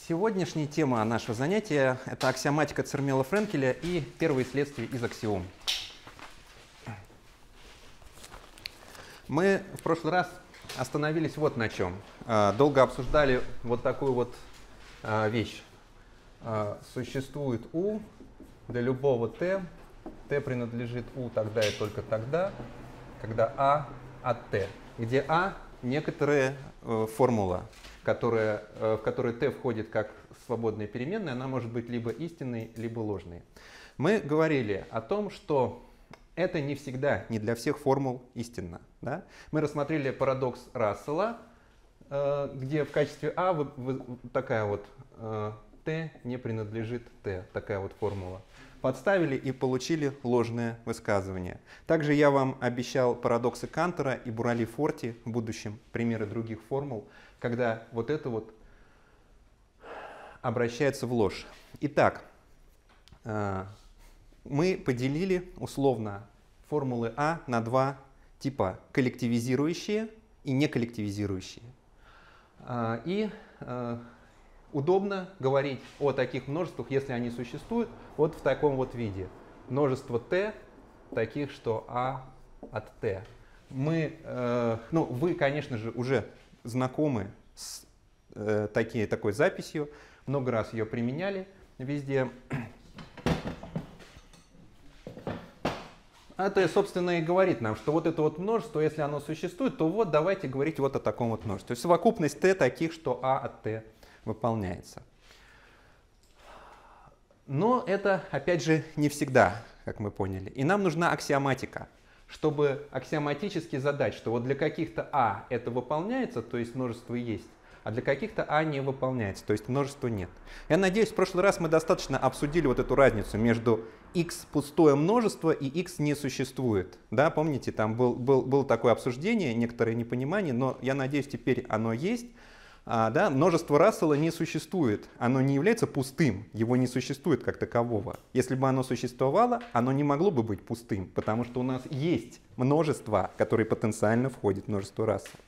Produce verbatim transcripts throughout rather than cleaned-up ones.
Сегодняшняя тема нашего занятия – это аксиоматика Цермела-Френкеля и первые следствия из аксиом. Мы в прошлый раз остановились вот на чем. Долго обсуждали вот такую вот вещь. Существует U для любого t, t принадлежит U тогда и только тогда, когда A от t, где A – некоторая формула, которая, в которой t входит как свободная переменная, она может быть либо истинной, либо ложной. Мы говорили о том, что это не всегда, не для всех формул истинно. Да? Мы рассмотрели парадокс Рассела, где в качестве А такая вот t не принадлежит t, такая вот формула. Подставили и получили ложное высказывание. Также я вам обещал парадоксы Кантора и Бурали-Форти в будущем, примеры других формул, когда вот это вот обращается в ложь. Итак, мы поделили условно формулы А на два типа: коллективизирующие и неколлективизирующие. И удобно говорить о таких множествах, если они существуют, вот в таком вот виде. Множество t таких, что А от t. Мы, э, ну, вы, конечно же, уже знакомы с э, такие, такой записью, много раз ее применяли везде. Это, собственно, и говорит нам, что вот это вот множество, если оно существует, то вот давайте говорить вот о таком вот множестве. То есть совокупность t таких, что А от t выполняется. Но это, опять же, не всегда, как мы поняли. И нам нужна аксиоматика, чтобы аксиоматически задать, что вот для каких-то А это выполняется, то есть множество есть, а для каких-то А не выполняется, то есть множества нет. Я надеюсь, в прошлый раз мы достаточно обсудили вот эту разницу между x пустое множество и x не существует. Да, помните, там был, был, было такое обсуждение, некоторое непонимание, но я надеюсь, теперь оно есть. А, да, множество Рассела не существует, оно не является пустым, его не существует как такового. Если бы оно существовало, оно не могло бы быть пустым, потому что у нас есть множество, которые потенциально входят в множество Рассела.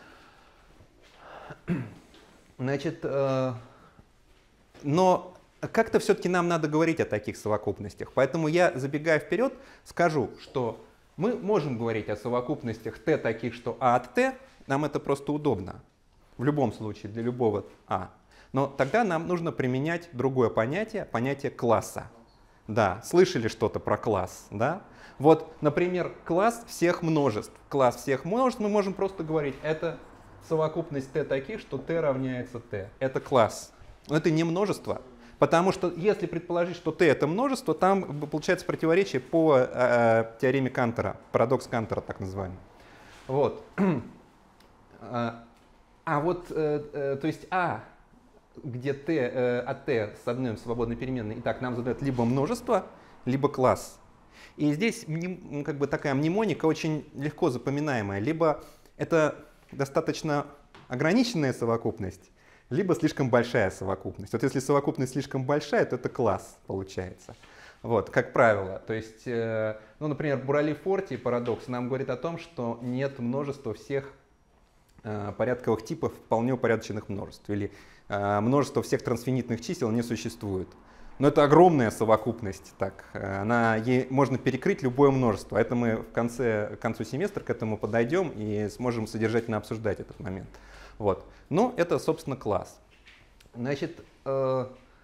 Значит, э, но как-то все-таки нам надо говорить о таких совокупностях, поэтому я, забегая вперед, скажу, что мы можем говорить о совокупностях t таких, что А от t, нам это просто удобно. В любом случае, для любого А. Но тогда нам нужно применять другое понятие, понятие класса. Да, слышали что-то про класс, да? Вот, например, класс всех множеств. Класс всех множеств мы можем просто говорить, это совокупность t таких, что t равняется t. Это класс. Но это не множество. Потому что если предположить, что t это множество, там получается противоречие по э, теореме Кантора, парадокс Кантора так называемый. Вот. А вот, э, э, то есть А, где t э, от t с одной свободной переменной, итак, нам задают либо множество, либо класс. И здесь как бы такая мнемоника очень легко запоминаемая. Либо это достаточно ограниченная совокупность, либо слишком большая совокупность. Вот если совокупность слишком большая, то это класс получается. Вот, как правило. То есть, э, ну, например, Бурали-Форти парадокс нам говорит о том, что нет множества всех порядковых типов вполне упорядоченных множеств, или э, множество всех трансфинитных чисел не существует. Но это огромная совокупность, так, она, ей можно перекрыть любое множество. Это мы в конце, к концу семестра к этому подойдем и сможем содержательно обсуждать этот момент. Вот. Но это, собственно, класс. Значит, э,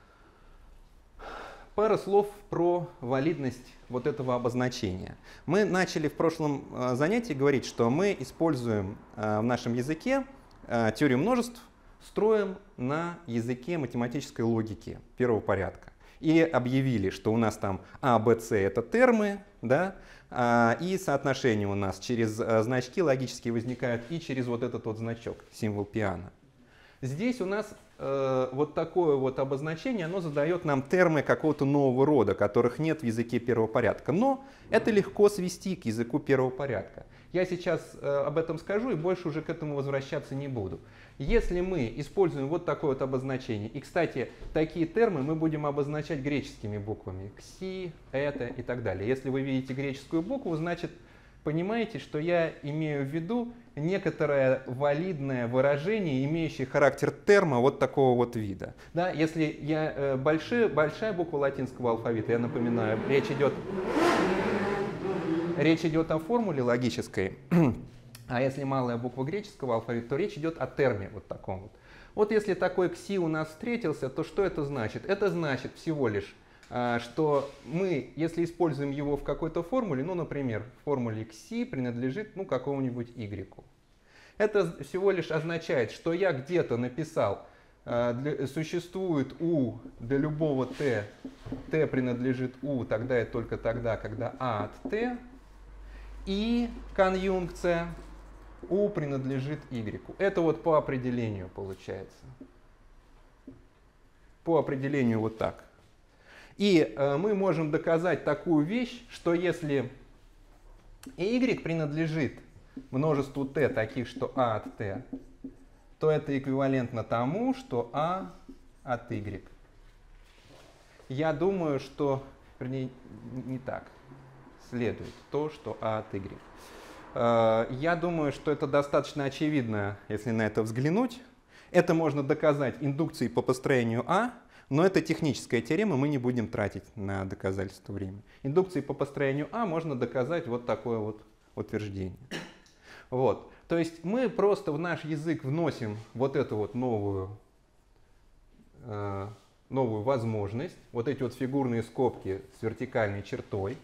пара слов про валидность вот этого обозначения. Мы начали в прошлом занятии говорить, что мы используем в нашем языке теорию множеств, строим на языке математической логики первого порядка. И объявили, что у нас там А, Б, С это термы, да, и соотношения у нас через значки логически возникают и через вот этот вот значок, символ пиано. Здесь у нас э, вот такое вот обозначение, оно задает нам термы какого-то нового рода, которых нет в языке первого порядка. Но это легко свести к языку первого порядка. Я сейчас э, об этом скажу и больше уже к этому возвращаться не буду. Если мы используем вот такое вот обозначение, и, кстати, такие термы мы будем обозначать греческими буквами, кси, это и так далее. Если вы видите греческую букву, значит, понимаете, что я имею в виду некоторое валидное выражение, имеющее характер терма вот такого вот вида. Да, если я, э, большие, большая буква латинского алфавита, я напоминаю, речь идет, речь идет о формуле логической, а если малая буква греческого алфавита, то речь идет о терме вот таком вот. Вот если такой кси у нас встретился, то что это значит? Это значит всего лишь, что мы, если используем его в какой-то формуле, ну, например, в формуле кси принадлежит ну, какому-нибудь y. Это всего лишь означает, что я где-то написал, для, существует u для любого t, t принадлежит u тогда и только тогда, когда a от t, и конъюнкция u принадлежит y. Это вот по определению получается. По определению вот так. И э, мы можем доказать такую вещь, что если y принадлежит множеству t таких, что a от t, то это эквивалентно тому, что a от y. Я думаю, что, вернее, не так, следует то, что a от y. Э, я думаю, что это достаточно очевидно, если на это взглянуть. Это можно доказать индукцией по построению А, но это техническая теорема, мы не будем тратить на доказательство время. Индукцией по построению А можно доказать вот такое вот утверждение. Вот. То есть мы просто в наш язык вносим вот эту вот новую, э, новую возможность, вот эти вот фигурные скобки с вертикальной чертой,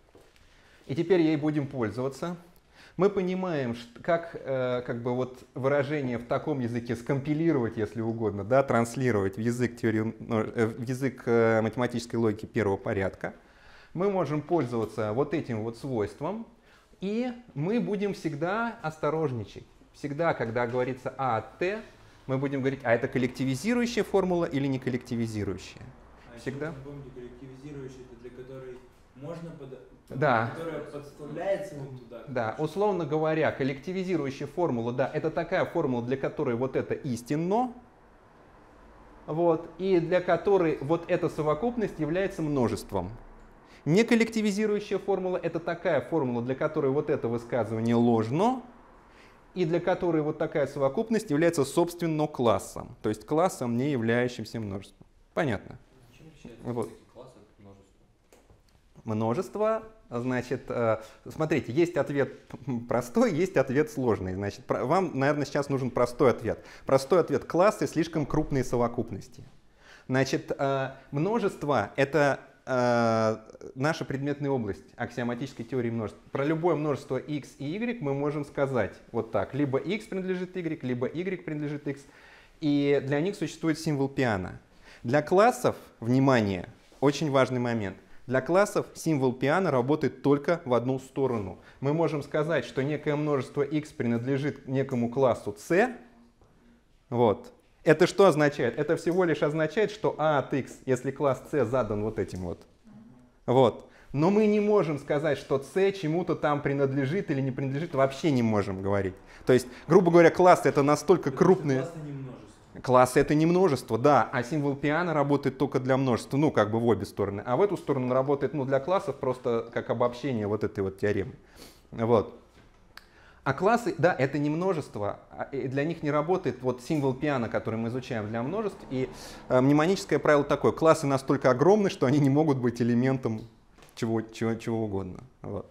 и теперь ей будем пользоваться. Мы понимаем, как, э, как бы вот выражение в таком языке скомпилировать, если угодно, да, транслировать в язык, теории, э, в язык э, математической логики первого порядка. Мы можем пользоваться вот этим вот свойством, и мы будем всегда осторожничать. Всегда, когда говорится А от Т, мы будем говорить, а это коллективизирующая формула или не коллективизирующая. А всегда. Помните, коллективизирующая, это для которой можно под... Да. Которая подставляется вот туда. Да, условно говоря, коллективизирующая формула, да, это такая формула, для которой вот это истинно, вот, и для которой вот эта совокупность является множеством. Неколлективизирующая формула — это такая формула, для которой вот это высказывание ложно, и для которой вот такая совокупность является собственно классом, то есть классом, не являющимся множеством. Понятно? Чем отличается Вот. класс от множества? Множество, значит, э, смотрите, есть ответ простой, есть ответ сложный. Значит, про, вам, наверное, сейчас нужен простой ответ. Простой ответ — классы слишком крупные совокупности. Значит, э, множество — это э, наша предметная область аксиоматической теории множеств. Про любое множество x и y мы можем сказать вот так. Либо x принадлежит y, либо y принадлежит x. И для них существует символ Пиано. Для классов, внимание, очень важный момент. Для классов символ Пиано работает только в одну сторону. Мы можем сказать, что некое множество x принадлежит некому классу c. Вот. Это что означает? Это всего лишь означает, что a от x, если класс c задан вот этим вот. Вот. Но мы не можем сказать, что c чему-то там принадлежит или не принадлежит, вообще не можем говорить. То есть, грубо говоря, классы — это настолько крупные... Классы не множество. Классы — это не множество, да, а символ Пиано работает только для множества, ну, как бы в обе стороны. А в эту сторону работает, ну, для классов просто как обобщение вот этой вот теоремы. Вот. А классы, да, это не множество, и для них не работает вот символ Пиано, который мы изучаем для множеств. И э, мнемоническое правило такое: классы настолько огромны, что они не могут быть элементом чего, чего, чего угодно. Вот.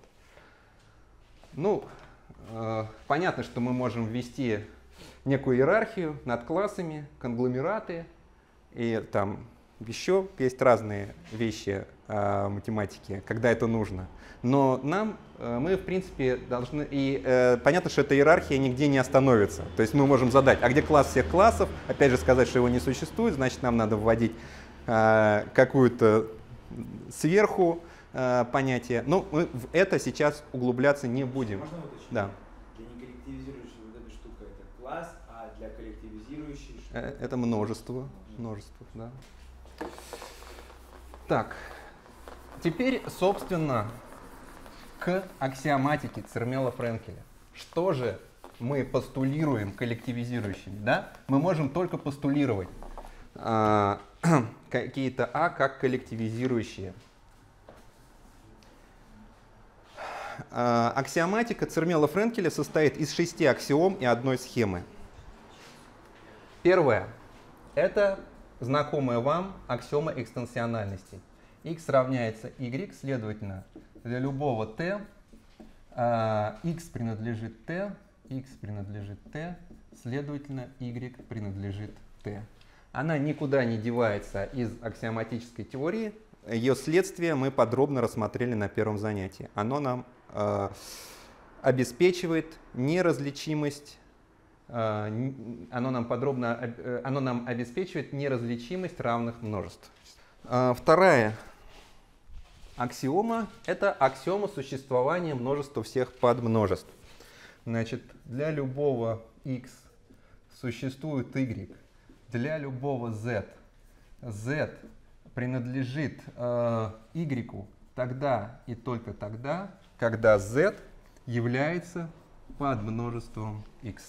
Ну, э, понятно, что мы можем ввести некую иерархию над классами, конгломераты, и там еще есть разные вещи э, математики, когда это нужно. Но нам, э, мы в принципе должны, и э, понятно, что эта иерархия нигде не остановится. То есть мы можем задать, а где класс всех классов, опять же сказать, что его не существует, значит нам надо вводить э, какую-то сверху э, понятие. Но мы в это сейчас углубляться не будем. Можно уточнить? Да. Для неколлективизирующей вот эта штука это класс, а для коллективизирующей что? Это множество. Множество, да. Так, теперь, собственно, к аксиоматике Цермела-Френкеля. Что же мы постулируем коллективизирующими? Да? Мы можем только постулировать э, какие-то А как коллективизирующие. э, аксиоматика Цермела-Френкеля состоит из шести аксиом и одной схемы. Первое – это знакомая вам аксиома экстенсиональности. X равняется y, следовательно, для любого t э, x принадлежит t, x принадлежит t, следовательно, y принадлежит t. Она никуда не девается из аксиоматической теории. Ее следствие мы подробно рассмотрели на первом занятии. Оно нам э, обеспечивает неразличимость, э, оно нам подробно, э, оно нам обеспечивает неразличимость равных множеств. Э, вторая аксиома – это аксиома существования множества всех подмножеств. Значит, для любого x существует y, для любого z z принадлежит э, y тогда и только тогда, когда z является подмножеством x.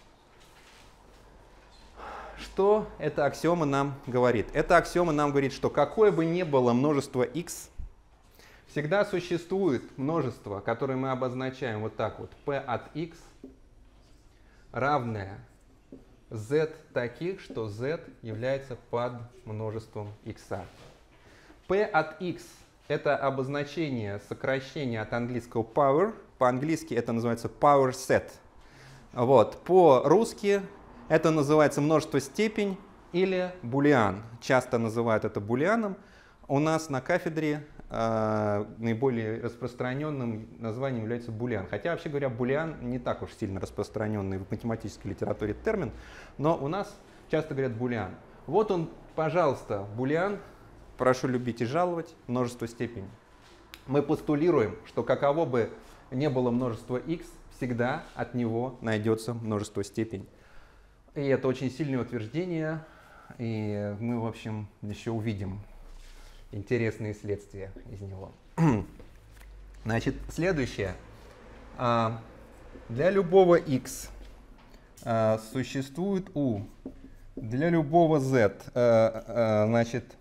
Что эта аксиома нам говорит? Эта аксиома нам говорит, что какое бы ни было множество x, всегда существует множество, которое мы обозначаем вот так вот, p от x, равное z таких, что z является подмножеством x. P от x – это обозначение сокращения от английского power. По-английски это называется power set. Вот. По-русски это называется множество степень или булиан. Часто называют это булианом. У нас на кафедре э, наиболее распространенным названием является булиан. Хотя, вообще говоря, булиан не так уж сильно распространенный в математической литературе термин, но у нас часто говорят булиан. Вот он, пожалуйста, булиан. Прошу любить и жаловать, множество степени. Мы постулируем, что каково бы ни было множество x, всегда от него найдется множество степень. И это очень сильное утверждение, и мы, в общем, еще увидим интересные следствия из него. Значит, следующее. Для любого x существует u. Для любого z, значит,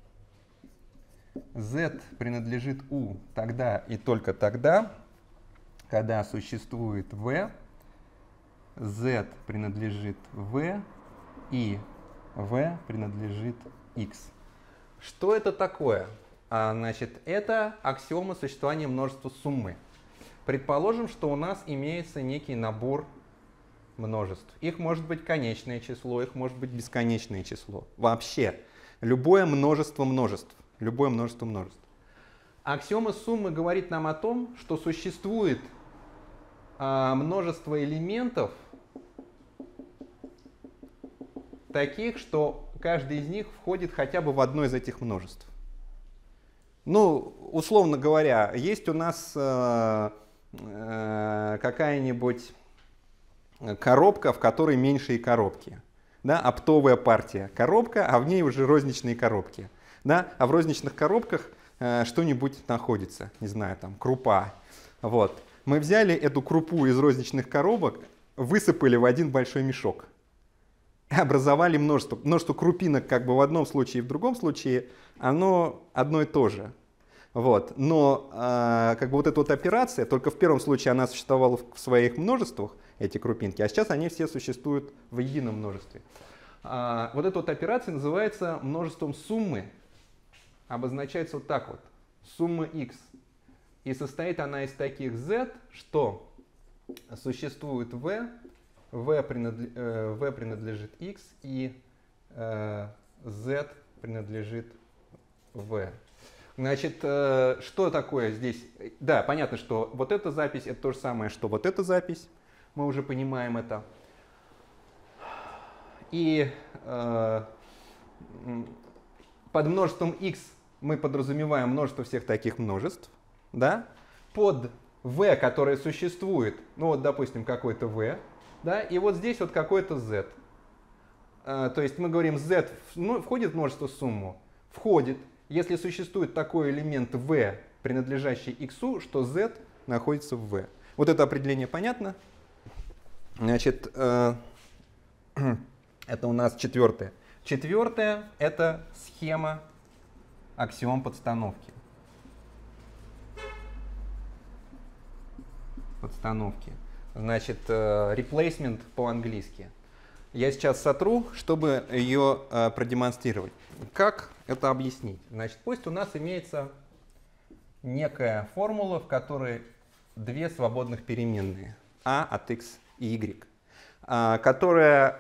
z принадлежит u тогда и только тогда, когда существует v, z принадлежит v и v принадлежит x. Что это такое? А, значит, это аксиома существования множества суммы. Предположим, что у нас имеется некий набор множеств. Их может быть конечное число, их может быть бесконечное число. Вообще, любое множество множеств. Любое множество множеств. Аксиома суммы говорит нам о том, что существует а, множество элементов, таких, что каждый из них входит хотя бы в одно из этих множеств. Ну, условно говоря, есть у нас э, э, какая-нибудь коробка, в которой меньшие коробки. Да? Оптовая партия. Коробка, а в ней уже розничные коробки. Да? А в розничных коробках э, что-нибудь находится. Не знаю, там, крупа. Вот. Мы взяли эту крупу из розничных коробок, высыпали в один большой мешок. Образовали множество. Множество крупинок как бы в одном случае и в другом случае, оно одно и то же. Вот. Но э, как бы вот эта вот операция, только в первом случае она существовала в своих множествах, эти крупинки, а сейчас они все существуют в едином множестве. А, вот эта вот операция называется множеством суммы. Обозначается вот так вот. Сумма x. И состоит она из таких z, что существует v, v, принадлежит, э, v принадлежит x и э, z принадлежит v. Значит, э, что такое здесь? Да, понятно, что вот эта запись это то же самое, что вот эта запись. Мы уже понимаем это. И э, под множеством x мы подразумеваем множество всех таких множеств. Да? Под v, которое существует, ну вот, допустим, какой-то v, да, и вот здесь вот какой-то z. Э, то есть мы говорим, z ну, входит в множество сумму? Входит, если существует такой элемент v, принадлежащий x, что z находится в v. Вот это определение понятно? Значит, э, это у нас четвертое. Четвертое – это схема аксиом подстановки. подстановки. Значит, replacement по-английски. Я сейчас сотру, чтобы ее э, продемонстрировать. Как это объяснить? Значит, пусть у нас имеется некая формула, в которой две свободных переменные а от x и y, э, которая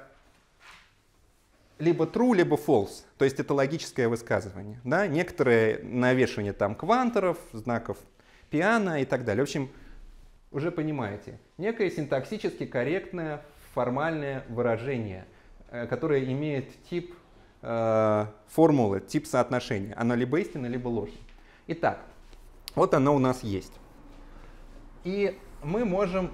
либо true, либо false, то есть это логическое высказывание. Да? Некоторые навешивания там кванторов, знаков пиано и так далее. В общем, уже понимаете, некое синтаксически корректное формальное выражение, которое имеет тип э, формулы, тип соотношения. Оно либо истинно, либо ложно. Итак, вот оно у нас есть. И мы можем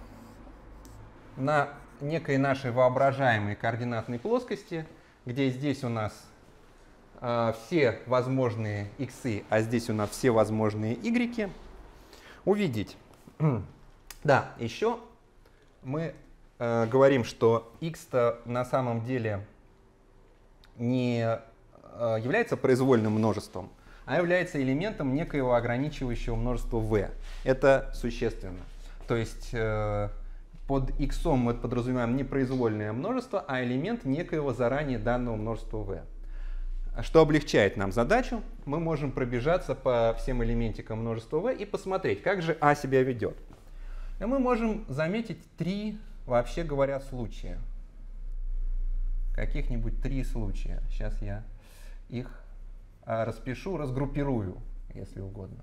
на некой нашей воображаемой координатной плоскости, где здесь у нас э, все возможные иксы, а здесь у нас все возможные y, увидеть. Да, еще мы э, говорим, что x-то на самом деле не э, является произвольным множеством, а является элементом некоего ограничивающего множества v. Это существенно. То есть э, под x мы подразумеваем не произвольное множество, а элемент некоего заранее данного множества v. Что облегчает нам задачу, мы можем пробежаться по всем элементикам множества v и посмотреть, как же а себя ведет. И мы можем заметить три, вообще говоря, случая. Каких-нибудь три случая. Сейчас я их а, распишу, разгруппирую, если угодно.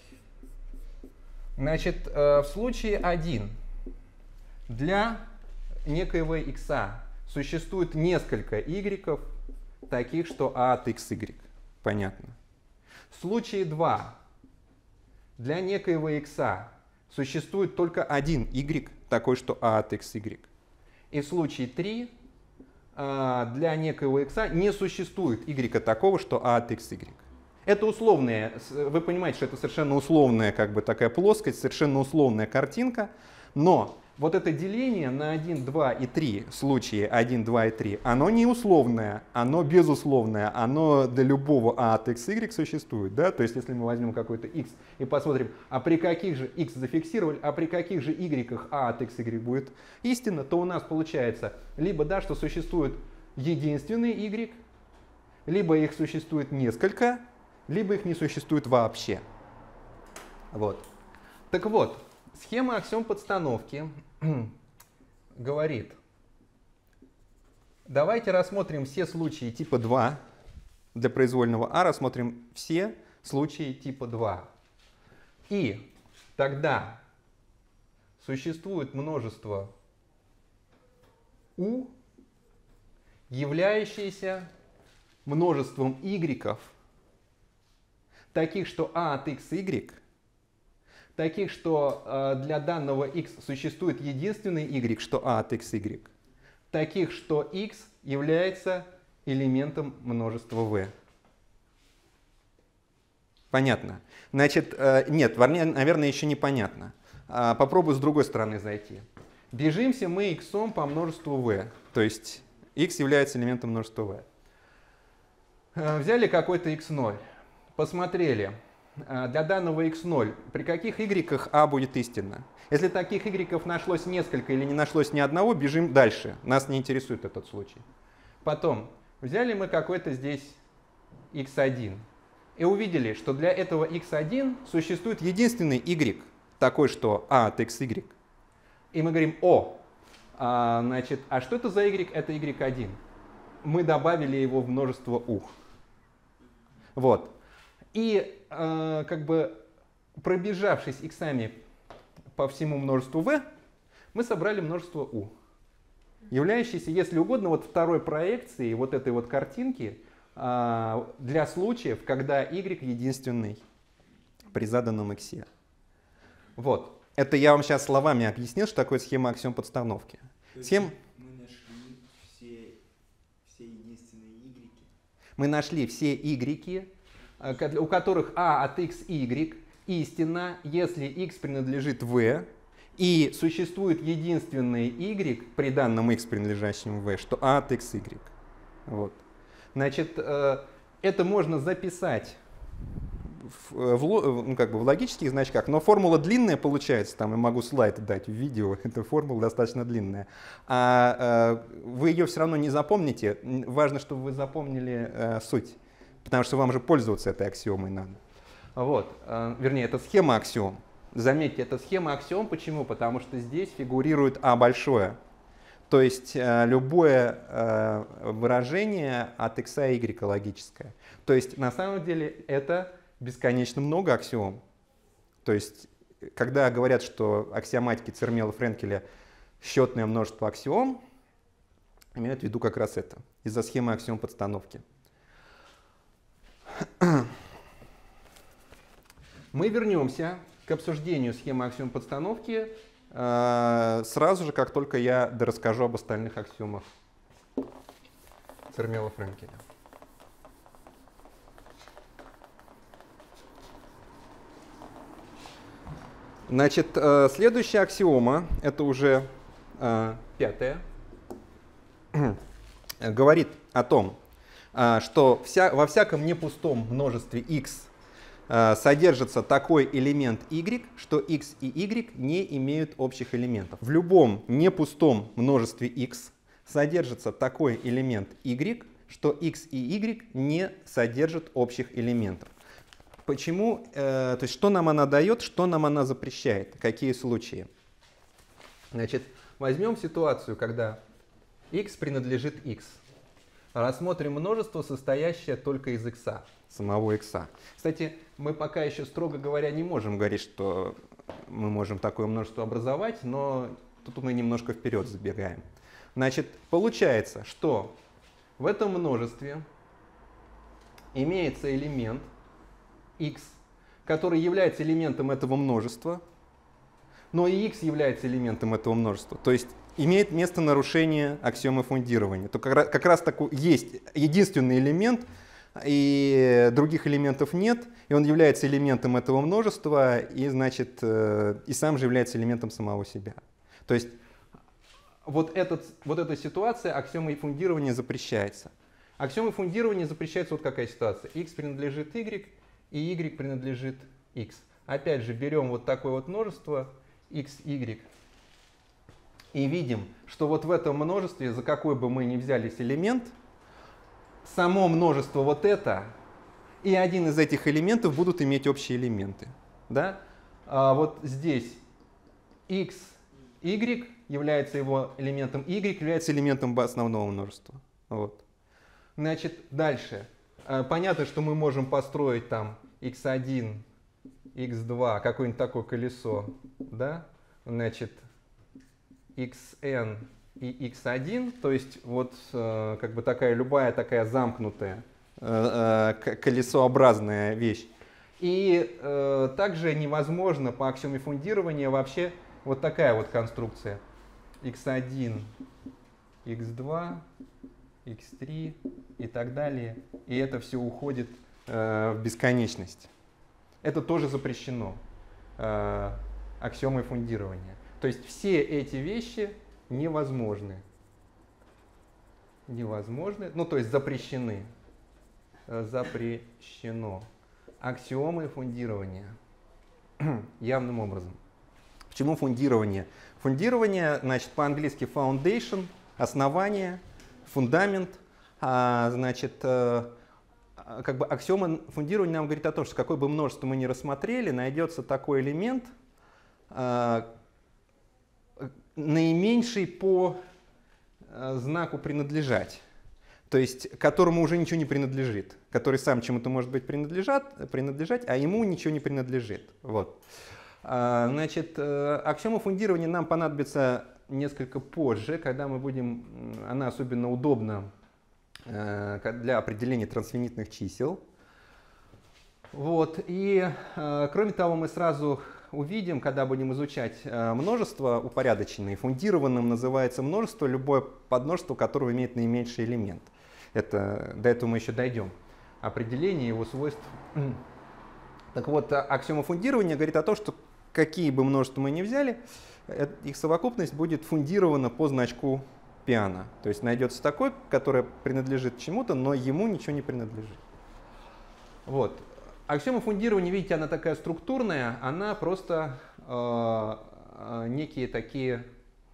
Значит, э, в случае один для некоего x существует несколько y, таких, что а от xy. Понятно. В случае два для некоего x существует только один y, такой, что а от xy. И в случае три для некоего x не существует y такого, что а от xy. Это условная, вы понимаете, что это совершенно условная как бы такая плоскость, совершенно условная картинка, но вот это деление на один, два и три в случае один, два и три, оно не условное, оно безусловное, оно для любого а от xy существует. Да? То есть если мы возьмем какой-то x и посмотрим, а при каких же x зафиксировали, а при каких же y а от xy будет истинно, то у нас получается либо да, что существует единственный y, либо их существует несколько, либо их не существует вообще. Вот. Так вот, схема аксиом подстановки говорит, давайте рассмотрим все случаи типа два, для произвольного а рассмотрим все случаи типа два. И тогда существует множество u, являющееся множеством y, таких, что а от xy, таких, что э, для данного x существует единственный y, что а от xy, таких, что x является элементом множества v. Понятно? Значит, э, нет, наверное, еще не понятно. Э, попробую с другой стороны зайти. Бежимся мы x по множеству v, то есть x является элементом множества v. Э, взяли какой-то икс ноль, посмотрели. Для данного икс ноль при каких y а будет истинно? Если таких y нашлось несколько или не нашлось ни одного, бежим дальше. Нас не интересует этот случай. Потом взяли мы какой-то здесь икс один и увидели, что для этого икс один существует единственный y, такой, что а от xy. И мы говорим, о, а, значит, а что это за y? Это y один. Мы добавили его в множество u. Вот. И э, как бы пробежавшись иксами по всему множеству v, мы собрали множество u, являющееся, если угодно, вот второй проекцией вот этой вот картинки э, для случаев, когда y единственный при заданном x. Вот. Это я вам сейчас словами объяснил, что такое схема аксиом подстановки. Схем... Мы нашли все, все единственные y. Мы нашли все y, у которых а от xy истинно, если x принадлежит v, и существует единственный y при данном x принадлежащем v, что а от xy. Вот. Значит, это можно записать в, в, ну, как бы в логических значках, но формула длинная получается, там я могу слайд дать в видео, эта формула достаточно длинная. А э, вы ее все равно не запомните, важно, чтобы вы запомнили э, суть, потому что вам же пользоваться этой аксиомой надо. Вот, э, вернее, это схема аксиом. Заметьте, это схема аксиом, почему? Потому что здесь фигурирует А большое. То есть э, любое э, выражение от x и y логическое. То есть на самом деле это бесконечно много аксиом. То есть когда говорят, что аксиоматики Цермела-Френкеля счетное множество аксиом, имеют в виду как раз это, из-за схемы аксиом подстановки. Мы вернемся к обсуждению схемы аксиом подстановки сразу же, как только я расскажу об остальных аксиомах Цермела-Френкеля. Значит, следующая аксиома, это уже пятая, говорит о том, что вся, во всяком непустом множестве x содержится такой элемент y, что x и y не имеют общих элементов. В любом непустом множестве x содержится такой элемент y, что x и y не содержат общих элементов. Почему? Э, то есть что нам она дает, что нам она запрещает, какие случаи? Значит, возьмем ситуацию, когда x принадлежит x. Рассмотрим множество, состоящее только из x, самого x. Кстати, мы пока еще, строго говоря, не можем говорить, что мы можем такое множество образовать, но тут мы немножко вперед забегаем. Значит, получается, что в этом множестве имеется элемент x, который является элементом этого множества, но и x является элементом этого множества. То есть имеет место нарушение аксиомы фундирования. То как раз, как раз такой есть единственный элемент, и других элементов нет, и он является элементом этого множества, и, значит, и сам же является элементом самого себя. То есть вот, этот, вот эта ситуация аксиомой фундирования запрещается. Аксиомой фундирования запрещается вот какая ситуация. X принадлежит y, и y принадлежит x. Опять же, берем вот такое вот множество x, y, и видим, что вот в этом множестве, за какой бы мы ни взялись элемент, само множество вот это и один из этих элементов будут иметь общие элементы. Да? А вот здесь x, y является его элементом, y является элементом основного множества. Вот. Значит, дальше. Понятно, что мы можем построить там икс один, икс два, какое-нибудь такое колесо. Да? Значит, xn и икс один, то есть вот э, как бы такая любая такая замкнутая э, э, колесообразная вещь. И э, также невозможно по аксиоме фундирования вообще вот такая вот конструкция. икс один, икс два, икс три и так далее. И это все уходит э, в бесконечность. Это тоже запрещено э, аксиомой фундирования. То есть все эти вещи невозможны. Невозможны, ну то есть запрещены. Запрещено. Аксиомы фундирования. Явным образом. Почему фундирование? Фундирование, значит, по-английски foundation, основание, фундамент. А, значит, как бы аксиома фундирования нам говорит о том, что какое бы множество мы ни рассмотрели, найдется такой элемент, наименьший по знаку принадлежать, то есть которому уже ничего не принадлежит, который сам чему-то может быть принадлежат, принадлежать, а ему ничего не принадлежит. Вот. Значит, аксиома фундирования нам понадобится несколько позже, когда мы будем, она особенно удобна для определения трансфинитных чисел. Вот. И кроме того, мы сразу увидим, когда будем изучать множество упорядоченные, фундированным называется множество, любое подмножество, которого имеет наименьший элемент. Это, до этого мы еще дойдем. Определение его свойств. Так вот, аксиома фундирования говорит о том, что какие бы множества мы ни взяли, их совокупность будет фундирована по значку Пиано. То есть найдется такой, который принадлежит чему-то, но ему ничего не принадлежит. Вот. Аксиома фундирования, видите, она такая структурная, она просто э, э, некие такие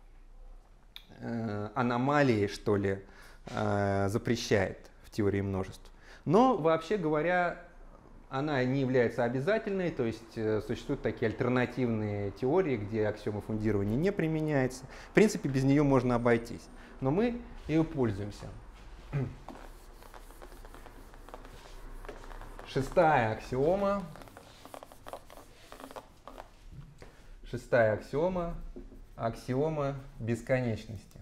э, аномалии, что ли, э, запрещает в теории множеств. Но, вообще говоря, она не является обязательной, то есть э, существуют такие альтернативные теории, где аксиома фундирования не применяется. В принципе, без нее можно обойтись, но мы ее пользуемся. Шестая аксиома. Шестая аксиома. Аксиома бесконечности.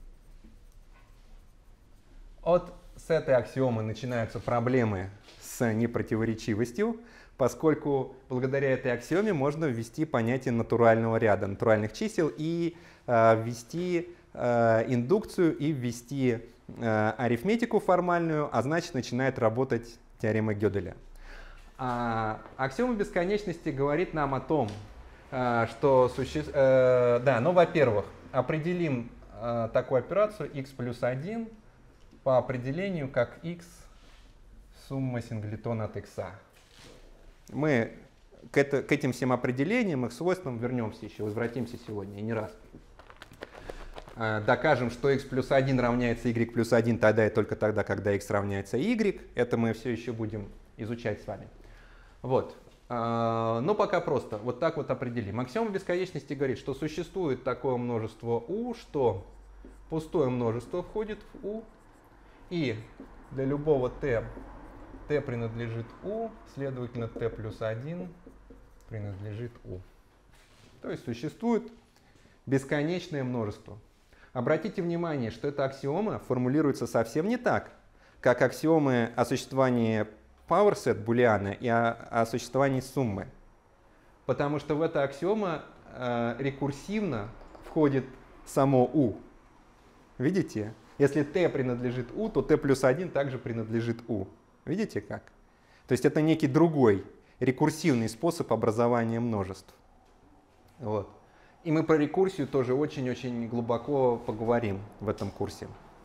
От с этой аксиомы начинаются проблемы с непротиворечивостью, поскольку благодаря этой аксиоме можно ввести понятие натурального ряда, натуральных чисел, и э, ввести э, индукцию, и ввести э, арифметику формальную, а значит начинает работать теорема Гёделя. А аксиома бесконечности говорит нам о том, э, что существует... Э, да, ну, во-первых, определим э, такую операцию x плюс один по определению как x сумма синглетон от x. Мы к, это, к этим всем определениям, их свойствам вернемся еще, возвратимся сегодня, и не раз. Докажем, что x плюс один равняется y плюс один тогда и только тогда, когда x равняется y. Это мы все еще будем изучать с вами. Вот. Но пока просто. Вот так вот определим. Аксиома бесконечности говорит, что существует такое множество u, что пустое множество входит в u, и для любого t t принадлежит u, следовательно, t плюс один принадлежит u. То есть существует бесконечное множество. Обратите внимание, что эта аксиома формулируется совсем не так, как аксиомы о существовании power set булиана и о, о существовании суммы. Потому что в эту аксиому э, рекурсивно входит само u. Видите? Если t принадлежит u, то t плюс один также принадлежит u. Видите как? То есть это некий другой рекурсивный способ образования множеств. Вот. И мы про рекурсию тоже очень-очень глубоко поговорим в этом курсе.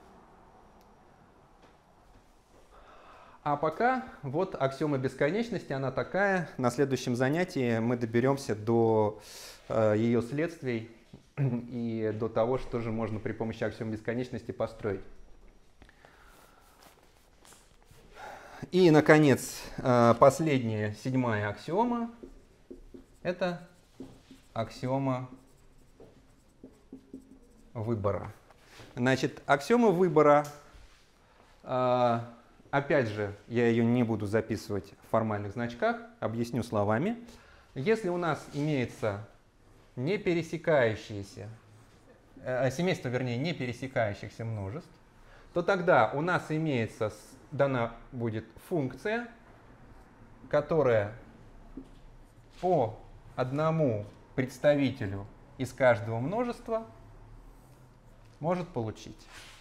А пока вот аксиома бесконечности, она такая. На следующем занятии мы доберемся до э, ее следствий и до того, что же можно при помощи аксиомы бесконечности построить. И, наконец, э, последняя, седьмая аксиома. Это аксиома выбора. Значит, аксиома выбора, э, опять же, я ее не буду записывать в формальных значках, объясню словами. Если у нас имеется не пересекающиеся, э, семейство, вернее, не пересекающихся множеств, то тогда у нас имеется, дана будет функция, которая по одному представителю из каждого множества может получить.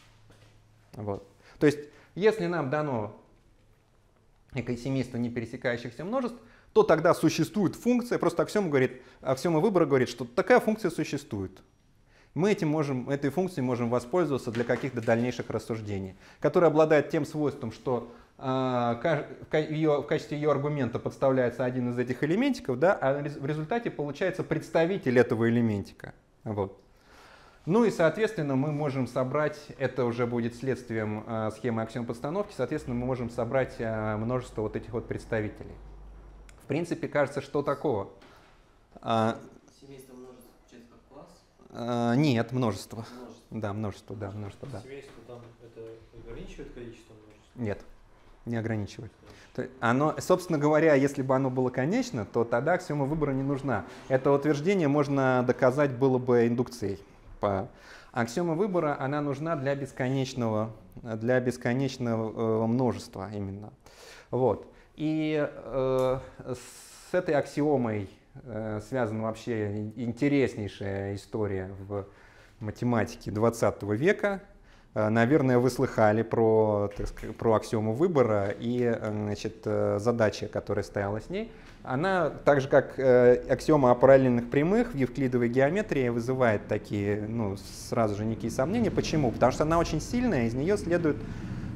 Вот. То есть, если нам дано некое семейство не пересекающихся множеств, то тогда существует функция, просто аксиома говорит, аксиома выбора говорит, что такая функция существует. Мы этим можем, этой функцией можем воспользоваться для каких-то дальнейших рассуждений, которая обладает тем свойством, что э, в, ее, в качестве ее аргумента подставляется один из этих элементиков, да, а в результате получается представитель этого элементика. Вот. Ну и, соответственно, мы можем собрать, это уже будет следствием э, схемы аксиом подстановки, соответственно, мы можем собрать э, множество вот этих вот представителей. В принципе, кажется, что такого? А, Семейство множеств получается как класс? А, нет, множество. Множество. Да, множество, да, множество, да. Семейство там это ограничивает количество множеств? Нет, не ограничивает. То есть оно, собственно говоря, если бы оно было конечно, то тогда аксиома выбора не нужна. Это утверждение можно доказать было бы индукцией. По... Аксиома выбора, она нужна для бесконечного, для бесконечного множества именно. Вот. И э, с этой аксиомой э, связана вообще интереснейшая история в математике двадцатого века. Э, наверное, вы слыхали про, так сказать, про аксиому выбора и значит, задача, которая стояла с ней. Она, так же как э, аксиома о параллельных прямых в евклидовой геометрии, вызывает такие, ну, сразу же некие сомнения. Почему? Потому что она очень сильная, из нее следует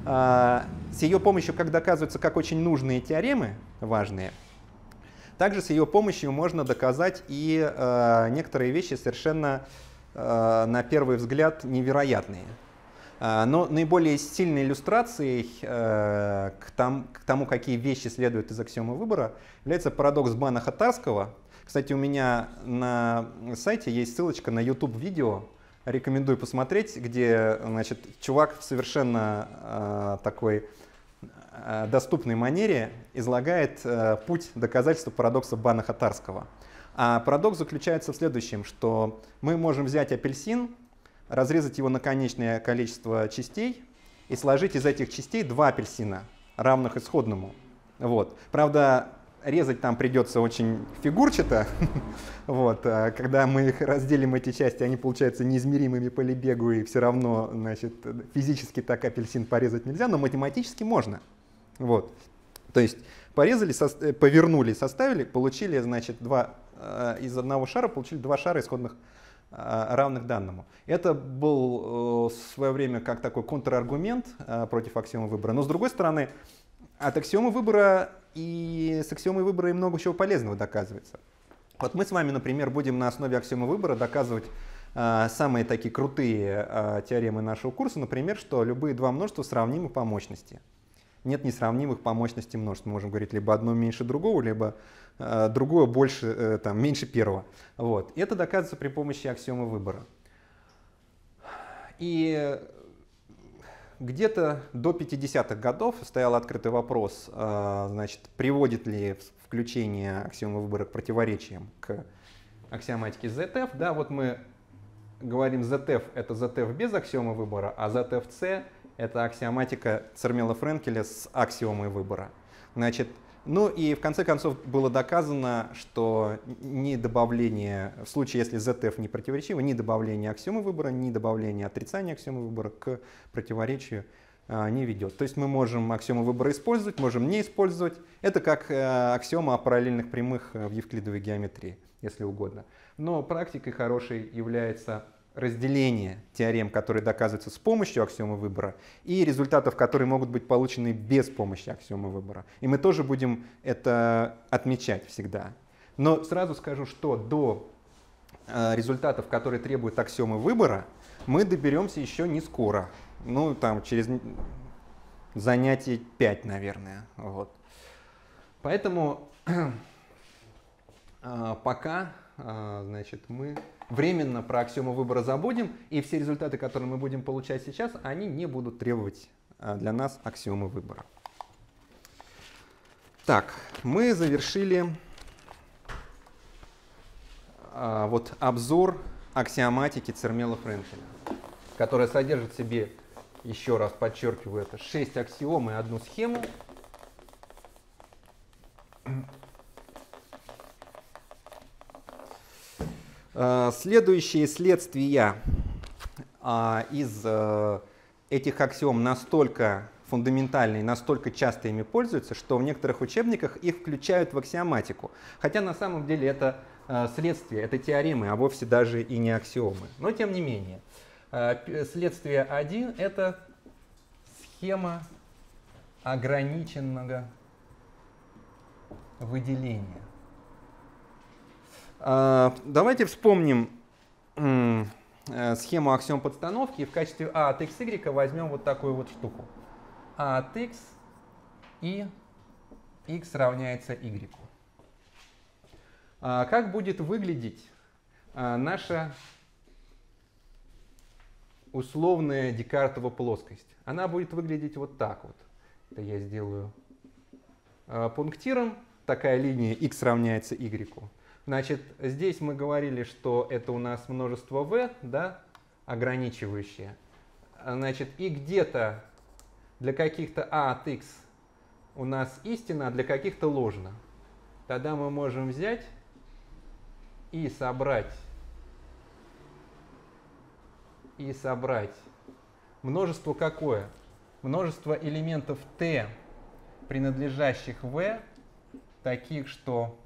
С ее помощью, как доказывается, как очень нужные теоремы, важные, также с ее помощью можно доказать и некоторые вещи совершенно, на первый взгляд, невероятные. Но наиболее сильной иллюстрацией к тому, какие вещи следуют из аксиомы выбора, является парадокс Банаха-Тарского. Кстати, у меня на сайте есть ссылочка на YouTube-видео, рекомендую посмотреть, где, значит, чувак в совершенно э, такой э, доступной манере излагает э, путь доказательства парадокса Банаха-Тарского. А парадокс заключается в следующем, что мы можем взять апельсин, разрезать его на конечное количество частей и сложить из этих частей два апельсина, равных исходному. Вот. Правда, резать там придется очень фигурчато. Вот. Когда мы их разделим, эти части, они получаются неизмеримыми по Лебегу, и все равно, значит, физически так апельсин порезать нельзя, но математически можно. Вот. То есть порезали, со, повернули, составили, получили, значит, два, из одного шара получили два шара исходных, равных данному. Это был в свое время как такой контраргумент против аксиомы выбора. Но с другой стороны, от аксиомы выбора и с аксиомой выбора и много чего полезного доказывается. Вот мы с вами, например, будем на основе аксиомы выбора доказывать э, самые такие крутые э, теоремы нашего курса, например, что любые два множества сравнимы по мощности. Нет несравнимых по мощности множеств. Мы можем говорить либо одно меньше другого, либо э, другое больше, э, там, меньше первого. Вот. И это доказывается при помощи аксиомы выбора. И где-то до пятидесятых годов стоял открытый вопрос, значит, приводит ли включение аксиомы выбора к противоречиям к аксиоматике зет эф. Да, вот мы говорим, зет эф это зет эф без аксиомы выбора, а зет эф си это аксиоматика Цермела-Френкеля с аксиомой выбора. Значит, ну и в конце концов было доказано, что ни добавление, в случае, если зет эф не противоречиво, ни добавление аксиомы выбора, ни добавление отрицания аксиомы выбора к противоречию а, не ведет. То есть мы можем аксиому выбора использовать, можем не использовать. Это как а, аксиома о параллельных прямых в евклидовой геометрии, если угодно. Но практикой хорошей является разделение теорем, которые доказываются с помощью аксиомы выбора, и результатов, которые могут быть получены без помощи аксиомы выбора. И мы тоже будем это отмечать всегда. Но сразу скажу, что до э, результатов, которые требуют аксиомы выбора, мы доберемся еще не скоро. Ну, там, через занятий пять, наверное. Вот. Поэтому э, пока э, значит, мы временно про аксиому выбора забудем, и все результаты, которые мы будем получать сейчас, они не будут требовать для нас аксиомы выбора. Так, мы завершили а, вот обзор аксиоматики Цермела-Френкеля, которая содержит в себе, еще раз подчеркиваю это, шесть аксиом и одну схему. Следующие следствия из этих аксиом настолько фундаментальные, настолько часто ими пользуются, что в некоторых учебниках их включают в аксиоматику. Хотя на самом деле это следствие, это теоремы, а вовсе даже и не аксиомы. Но тем не менее. Следствие один — это схема ограниченного выделения. Давайте вспомним схему аксиом подстановки и в качестве а от xy возьмем вот такую вот штуку. А от x и x равняется y. Как будет выглядеть наша условная Декартова плоскость? Она будет выглядеть вот так вот. Это я сделаю пунктиром. Такая линия x равняется y. Значит, здесь мы говорили, что это у нас множество v, да, ограничивающее. Значит, и где-то для каких-то а от x у нас истина, а для каких-то ложно. Тогда мы можем взять и собрать, и собрать множество какое? Множество элементов t, принадлежащих v, таких, что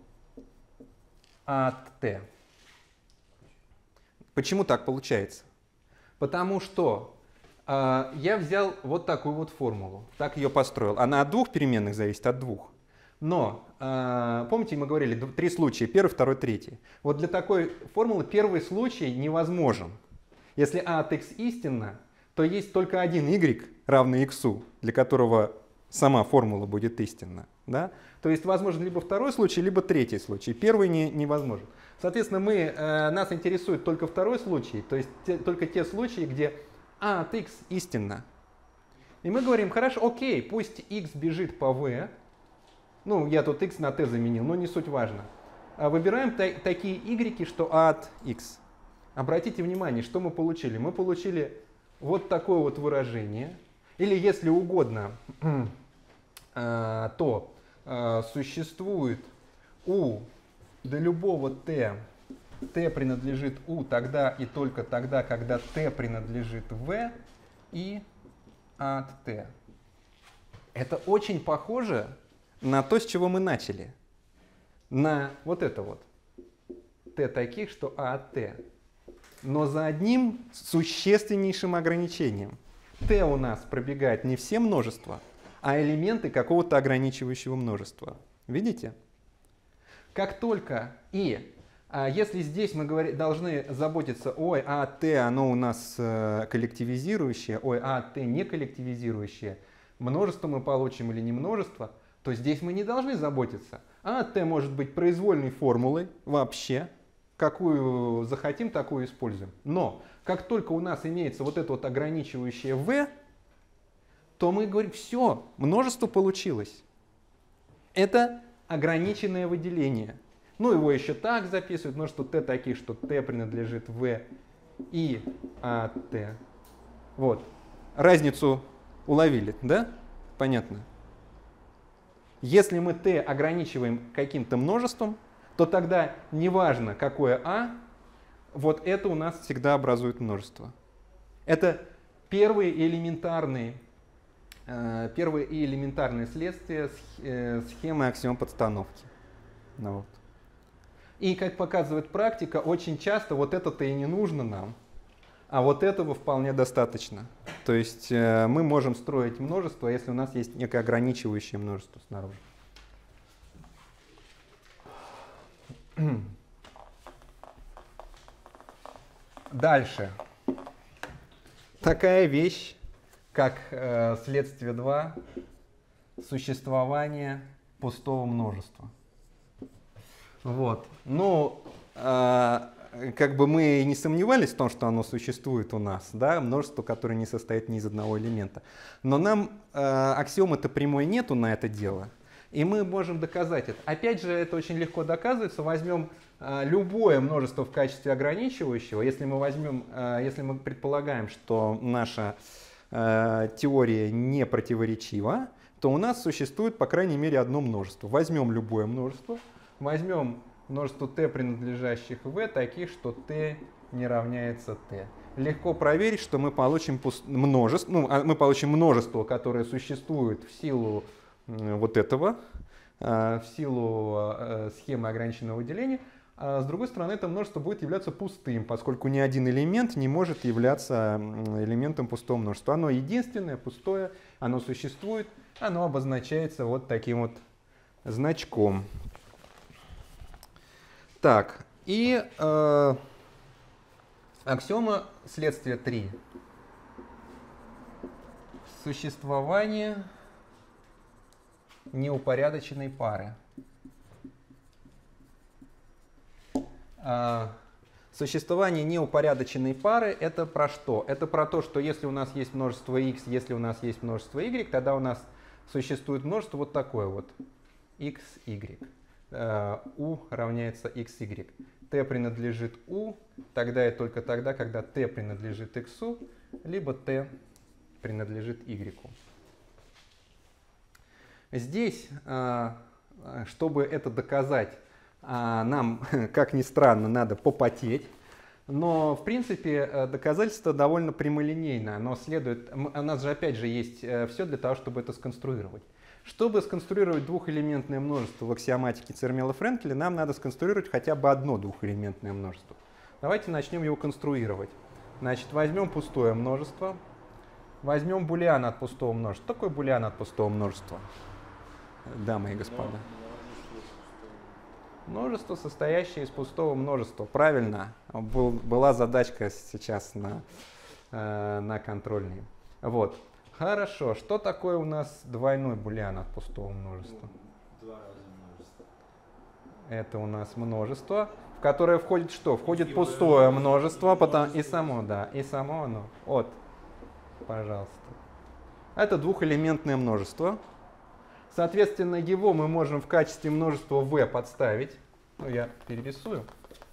от t. Почему так получается? Потому что А, я взял вот такую вот формулу, так ее построил. Она от двух переменных зависит, от двух. Но, а, помните, мы говорили, д- три случая, первый, второй, третий. Вот для такой формулы первый случай невозможен. Если а от x истинно, то есть только один y равный x, для которого сама формула будет истинна. Да? То есть возможен либо второй случай, либо третий случай. Первый не, невозможен. Соответственно, мы, э, нас интересует только второй случай, то есть те, только те случаи, где а от x истинно. И мы говорим, хорошо, окей, пусть x бежит по v. Ну, я тут x на t заменил, но не суть важно. А выбираем та такие y, что а от x. Обратите внимание, что мы получили. Мы получили вот такое вот выражение. Или, если угодно, то существует u для любого t, t принадлежит u тогда и только тогда, когда t принадлежит v и от t. Это очень похоже на то, с чего мы начали. На вот это вот. t таких, что а от t. Но за одним существеннейшим ограничением. t у нас пробегает не все множества, а элементы какого-то ограничивающего множества. Видите? Как только и, а если здесь мы говори, должны заботиться, ой, а от t оно у нас э, коллективизирующее, ой, а от t не коллективизирующее, множество мы получим или не множество, то здесь мы не должны заботиться. А от t может быть произвольной формулой вообще, какую захотим, такую используем. Но как только у нас имеется вот это вот ограничивающее v, то мы говорим, все, множество получилось. Это ограниченное выделение. Ну, его еще так записывают, но что t такие, что t принадлежит v и от t. Вот. Разницу уловили, да? Понятно. Если мы t ограничиваем каким-то множеством, то тогда неважно, какое а, вот это у нас всегда образует множество. Это первые элементарные, э, первые и элементарные следствия э, схемы аксиом подстановки. Ну, вот. И, как показывает практика, очень часто вот это-то и не нужно нам, а вот этого вполне достаточно. То есть э, мы можем строить множество, если у нас есть некое ограничивающее множество снаружи. Дальше. Такая вещь, как э, следствие два, существование пустого множества. Вот. Ну, э, как бы мы не сомневались в том, что оно существует у нас, да, множество, которое не состоит ни из одного элемента. Но нам э, аксиомы-то прямой нету на это дело. И мы можем доказать это. Опять же, это очень легко доказывается. Возьмем э, любое множество в качестве ограничивающего. Если мы возьмем, э, если мы предполагаем, что наша э, теория не противоречива, то у нас существует, по крайней мере, одно множество. Возьмем любое множество, возьмем множество t, принадлежащих v, таких, что t не равняется t. Легко проверить, что мы получим множество, ну, мы получим множество, которое существует в силу вот этого, в силу схемы ограниченного выделения. А с другой стороны, это множество будет являться пустым, поскольку ни один элемент не может являться элементом пустого множества. Оно единственное, пустое, оно существует, оно обозначается вот таким вот значком. Так, и э, аксиома следствия три. Существование неупорядоченной пары. А, существование неупорядоченной пары — это про что? Это про то, что если у нас есть множество x, если у нас есть множество y, тогда у нас существует множество вот такое вот x, y. U равняется xy. t принадлежит u тогда и только тогда, когда t принадлежит x, либо t принадлежит y. Здесь, чтобы это доказать, нам, как ни странно, надо попотеть. Но, в принципе, доказательство довольно прямолинейное. Оно следует, у нас же, опять же, есть все для того, чтобы это сконструировать. Чтобы сконструировать двухэлементное множество в аксиоматике Цермелла-Френкеля, нам надо сконструировать хотя бы одно двухэлементное множество. Давайте начнем его конструировать. Значит, возьмем пустое множество. Возьмем булиан от пустого множества. Что такое булиан от пустого множества, дамы и господа? Множество, состоящее из пустого множества. Правильно. Был, была задачка сейчас на, э, на контрольной. Вот. Хорошо. Что такое у нас двойной булиан от пустого множества? Два раза множество. Это у нас множество, в которое входит что? Входит И пустое множество, множество, и потом, и множество. само, да, и само оно. Вот. Пожалуйста. Это двухэлементное множество. Соответственно, его мы можем в качестве множества v подставить. Ну, я перерисую.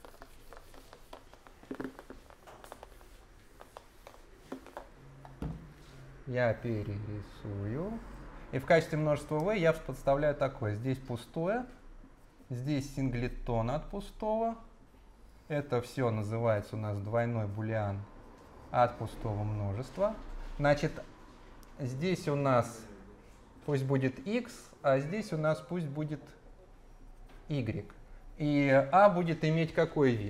Я перерисую. И в качестве множества v я подставляю такое. Здесь пустое, здесь синглетон от пустого. Это все называется у нас двойной булиан от пустого множества. Значит, здесь у нас пусть будет x, а здесь у нас пусть будет y. И а будет иметь какой вид?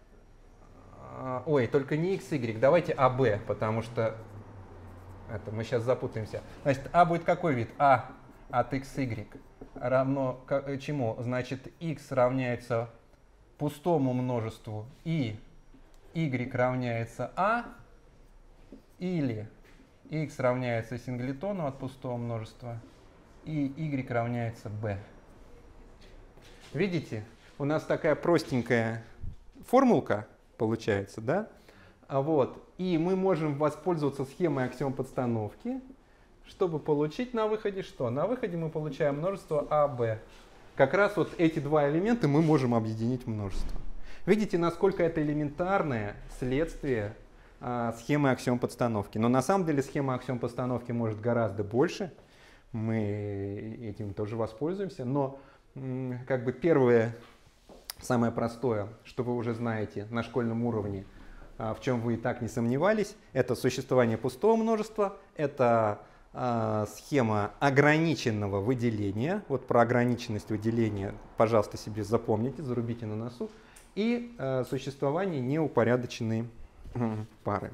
Ой, только не x, y. Давайте аб, потому что это мы сейчас запутаемся. Значит, а будет какой вид? А от xy равно чему? Значит, x равняется пустому множеству и y равняется а, или x равняется синглетону от пустого множества и y равняется b. Видите, у нас такая простенькая формулка получается, да? А вот, и мы можем воспользоваться схемой аксиом подстановки, чтобы получить на выходе что? На выходе мы получаем множество а бэ. Как раз вот эти два элемента мы можем объединить в множество. Видите, насколько это элементарное следствие а, схемы аксиом подстановки. Но на самом деле схема аксиом подстановки может гораздо больше. Мы этим тоже воспользуемся. Но м, как бы первое, самое простое, что вы уже знаете на школьном уровне, а, в чем вы и так не сомневались, это существование пустого множества, это а, схема ограниченного выделения. Вот про ограниченность выделения, пожалуйста, себе запомните, зарубите на носу. И э, существование неупорядоченной э, пары.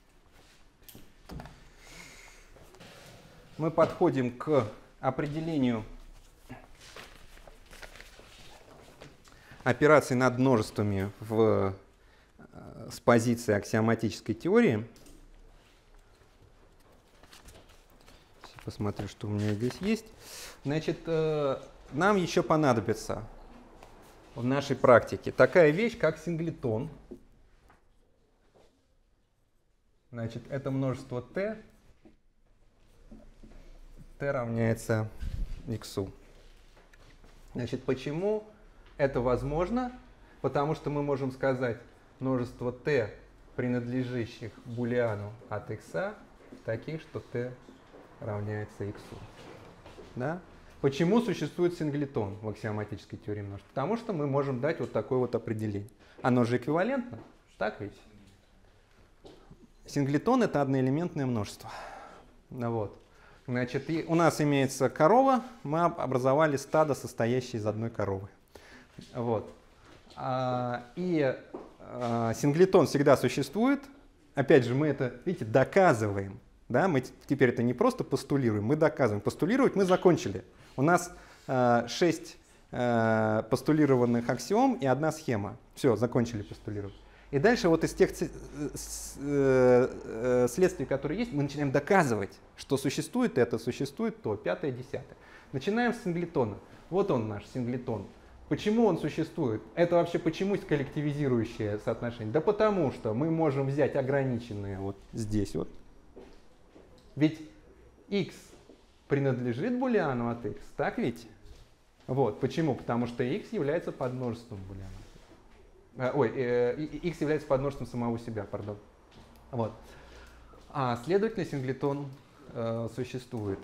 Мы подходим к определению операций над множествами в, э, с позиции аксиоматической теории. Посмотрю, что у меня здесь есть. Значит, э, нам еще понадобится в нашей практике такая вещь, как синглетон. Значит, это множество t. t равняется x. Значит, почему это возможно? Потому что мы можем сказать множество t, принадлежащих булиану от x, таких, что t равняется x. Да? Почему существует синглетон в аксиоматической теории множеств? Потому что мы можем дать вот такое вот определение. Оно же эквивалентно, так ведь? Синглетон — это одноэлементное множество. Ну, вот. Значит, и у нас имеется корова, мы образовали стадо, состоящее из одной коровы. Вот. А, и а, синглетон всегда существует. Опять же, мы это, видите, доказываем. Да? Мы теперь это не просто постулируем, мы доказываем. Постулировать мы закончили. У нас э, шесть э, постулированных аксиом и одна схема. Все, закончили постулировать. И дальше вот из тех э, э, следствий, которые есть, мы начинаем доказывать, что существует это, существует то, пятое, десятое. Начинаем с синглетона. Вот он наш синглетон. Почему он существует? Это вообще почему коллективизирующее соотношение? Да потому что мы можем взять ограниченные вот здесь вот. Ведь x принадлежит булиану от x, так ведь? Вот, почему? Потому что x является подмножеством булиана. Э, ой, э, x является подмножеством самого себя, пардон. Вот. А, следовательно, синглетон э, существует.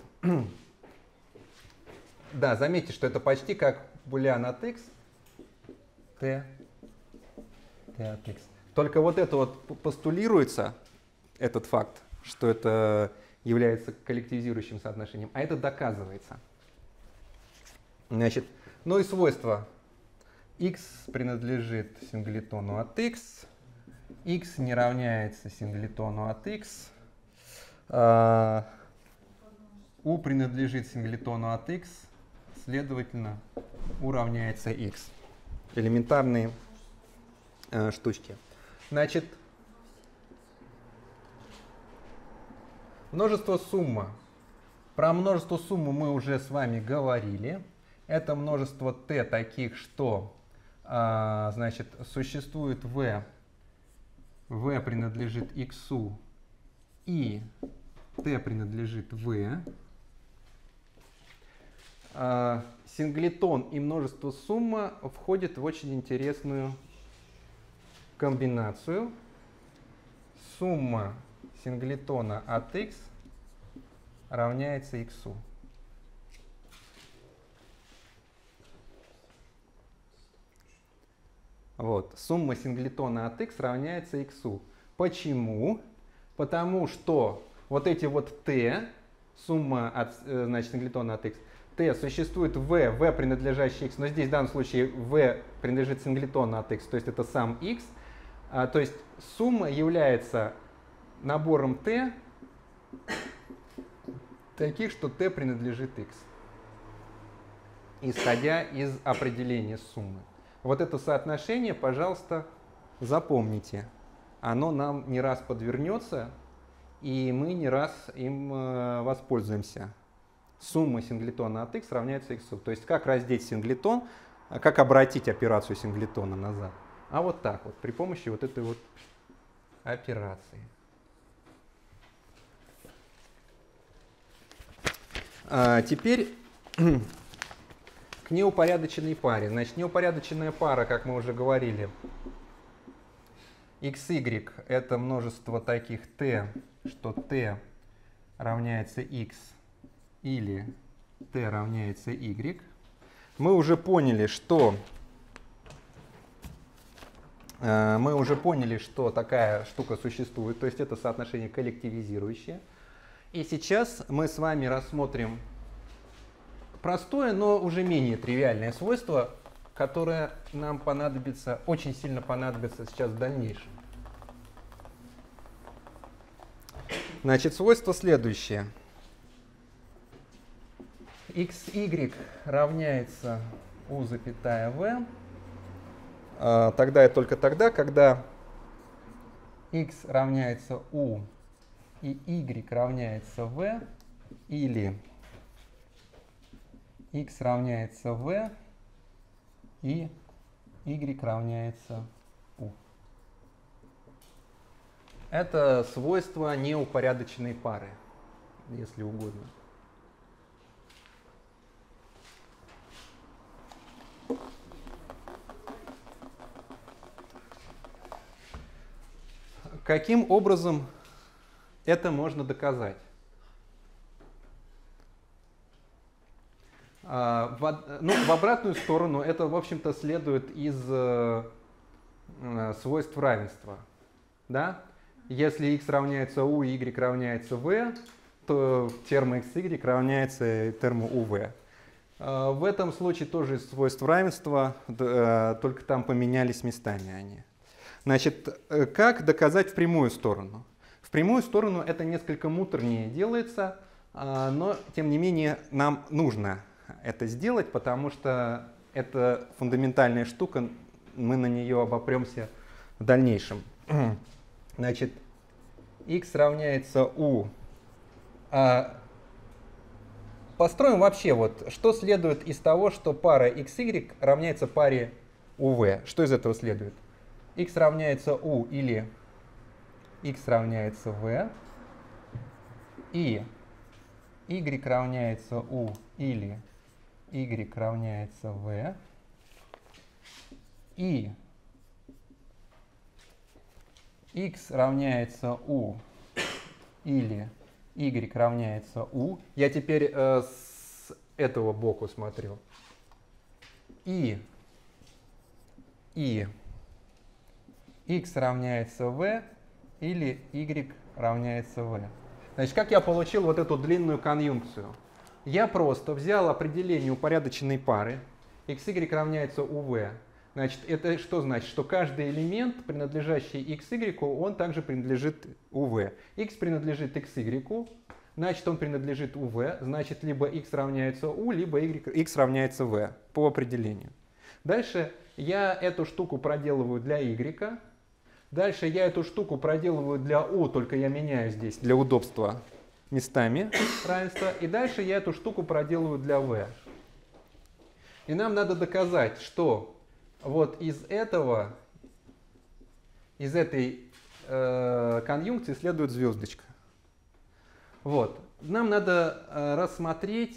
Да, заметьте, что это почти как булиан от x, t, t от x. Только вот это вот постулируется, этот факт, что это является коллективизирующим соотношением, а это доказывается. Значит, ну и свойство. X принадлежит синглетону от x, x не равняется синглетону от x, Uh, U принадлежит синглетону от x, следовательно, U равняется x. Элементарные uh, штучки. Значит, множество сумма. Про множество суммы мы уже с вами говорили. Это множество t таких, что uh, значит, существует v, v принадлежит x, и t принадлежит v. Uh, синглетон и множество сумма входят в очень интересную комбинацию. Сумма синглетона от x равняется x. Вот. Сумма синглетона от x равняется x. Почему? Потому что вот эти вот t, сумма от, значит, синглетона от x, t существует в v, v принадлежащий x, но здесь в данном случае v принадлежит синглетону от x, то есть это сам x. А, то есть сумма является набором t таких, что t принадлежит x, исходя из определения суммы. Вот это соотношение, пожалуйста, запомните. Оно нам не раз подвернется, и мы не раз им э, воспользуемся. Сумма синглетона от x равняется x. То есть как раздеть синглетон, как обратить операцию синглетона назад. А вот так вот, при помощи вот этой вот операции. А теперь к неупорядоченной паре. Значит, неупорядоченная пара, как мы уже говорили, xy — это множество таких t, что t равняется x или t равняется y. Мы уже поняли, что э, мы уже поняли, что такая штука существует, то есть это соотношение коллективизирующее. И сейчас мы с вами рассмотрим простое, но уже менее тривиальное свойство, которое нам понадобится, очень сильно понадобится сейчас в дальнейшем. Значит, свойство следующее. xy равняется u запятая v. А, тогда и только тогда, когда x равняется u и y равняется v, или x равняется v и y равняется u. Это свойство неупорядоченной пары, если угодно. Каким образом это можно доказать? А, в, ну, в обратную сторону это, в общем-то, следует из э, свойств равенства. Да? Если x равняется u, y равняется v, то терма xy равняется терму uv. А, в этом случае тоже из свойств равенства, э, только там поменялись местами они. Значит, как доказать в прямую сторону? В прямую сторону это несколько муторнее делается, но тем не менее нам нужно это сделать, потому что это фундаментальная штука, мы на нее обопремся в дальнейшем. Значит, x равняется u. Построим вообще, вот, что следует из того, что пара xy равняется паре uv. Что из этого следует? X равняется u или x равняется v, и y равняется u или y равняется v, и x равняется u или y равняется u. Я теперь э, с этого боку смотрю. И, и x равняется v или y равняется v. Значит, как я получил вот эту длинную конъюнкцию? Я просто взял определение упорядоченной пары xy равняется uv, Значит, это что значит? Что каждый элемент, принадлежащий x, y, он также принадлежит у v. X принадлежит x, y, значит, он принадлежит у v, значит, либо x равняется u, либо y, x равняется v по определению. Дальше я эту штуку проделываю для y. Дальше я эту штуку проделываю для u, только я меняю здесь для удобства местами равенства. И дальше я эту штуку проделываю для v. И нам надо доказать, что вот из этого, из этой э, конъюнкции следует звездочка. Вот. Нам надо э, рассмотреть,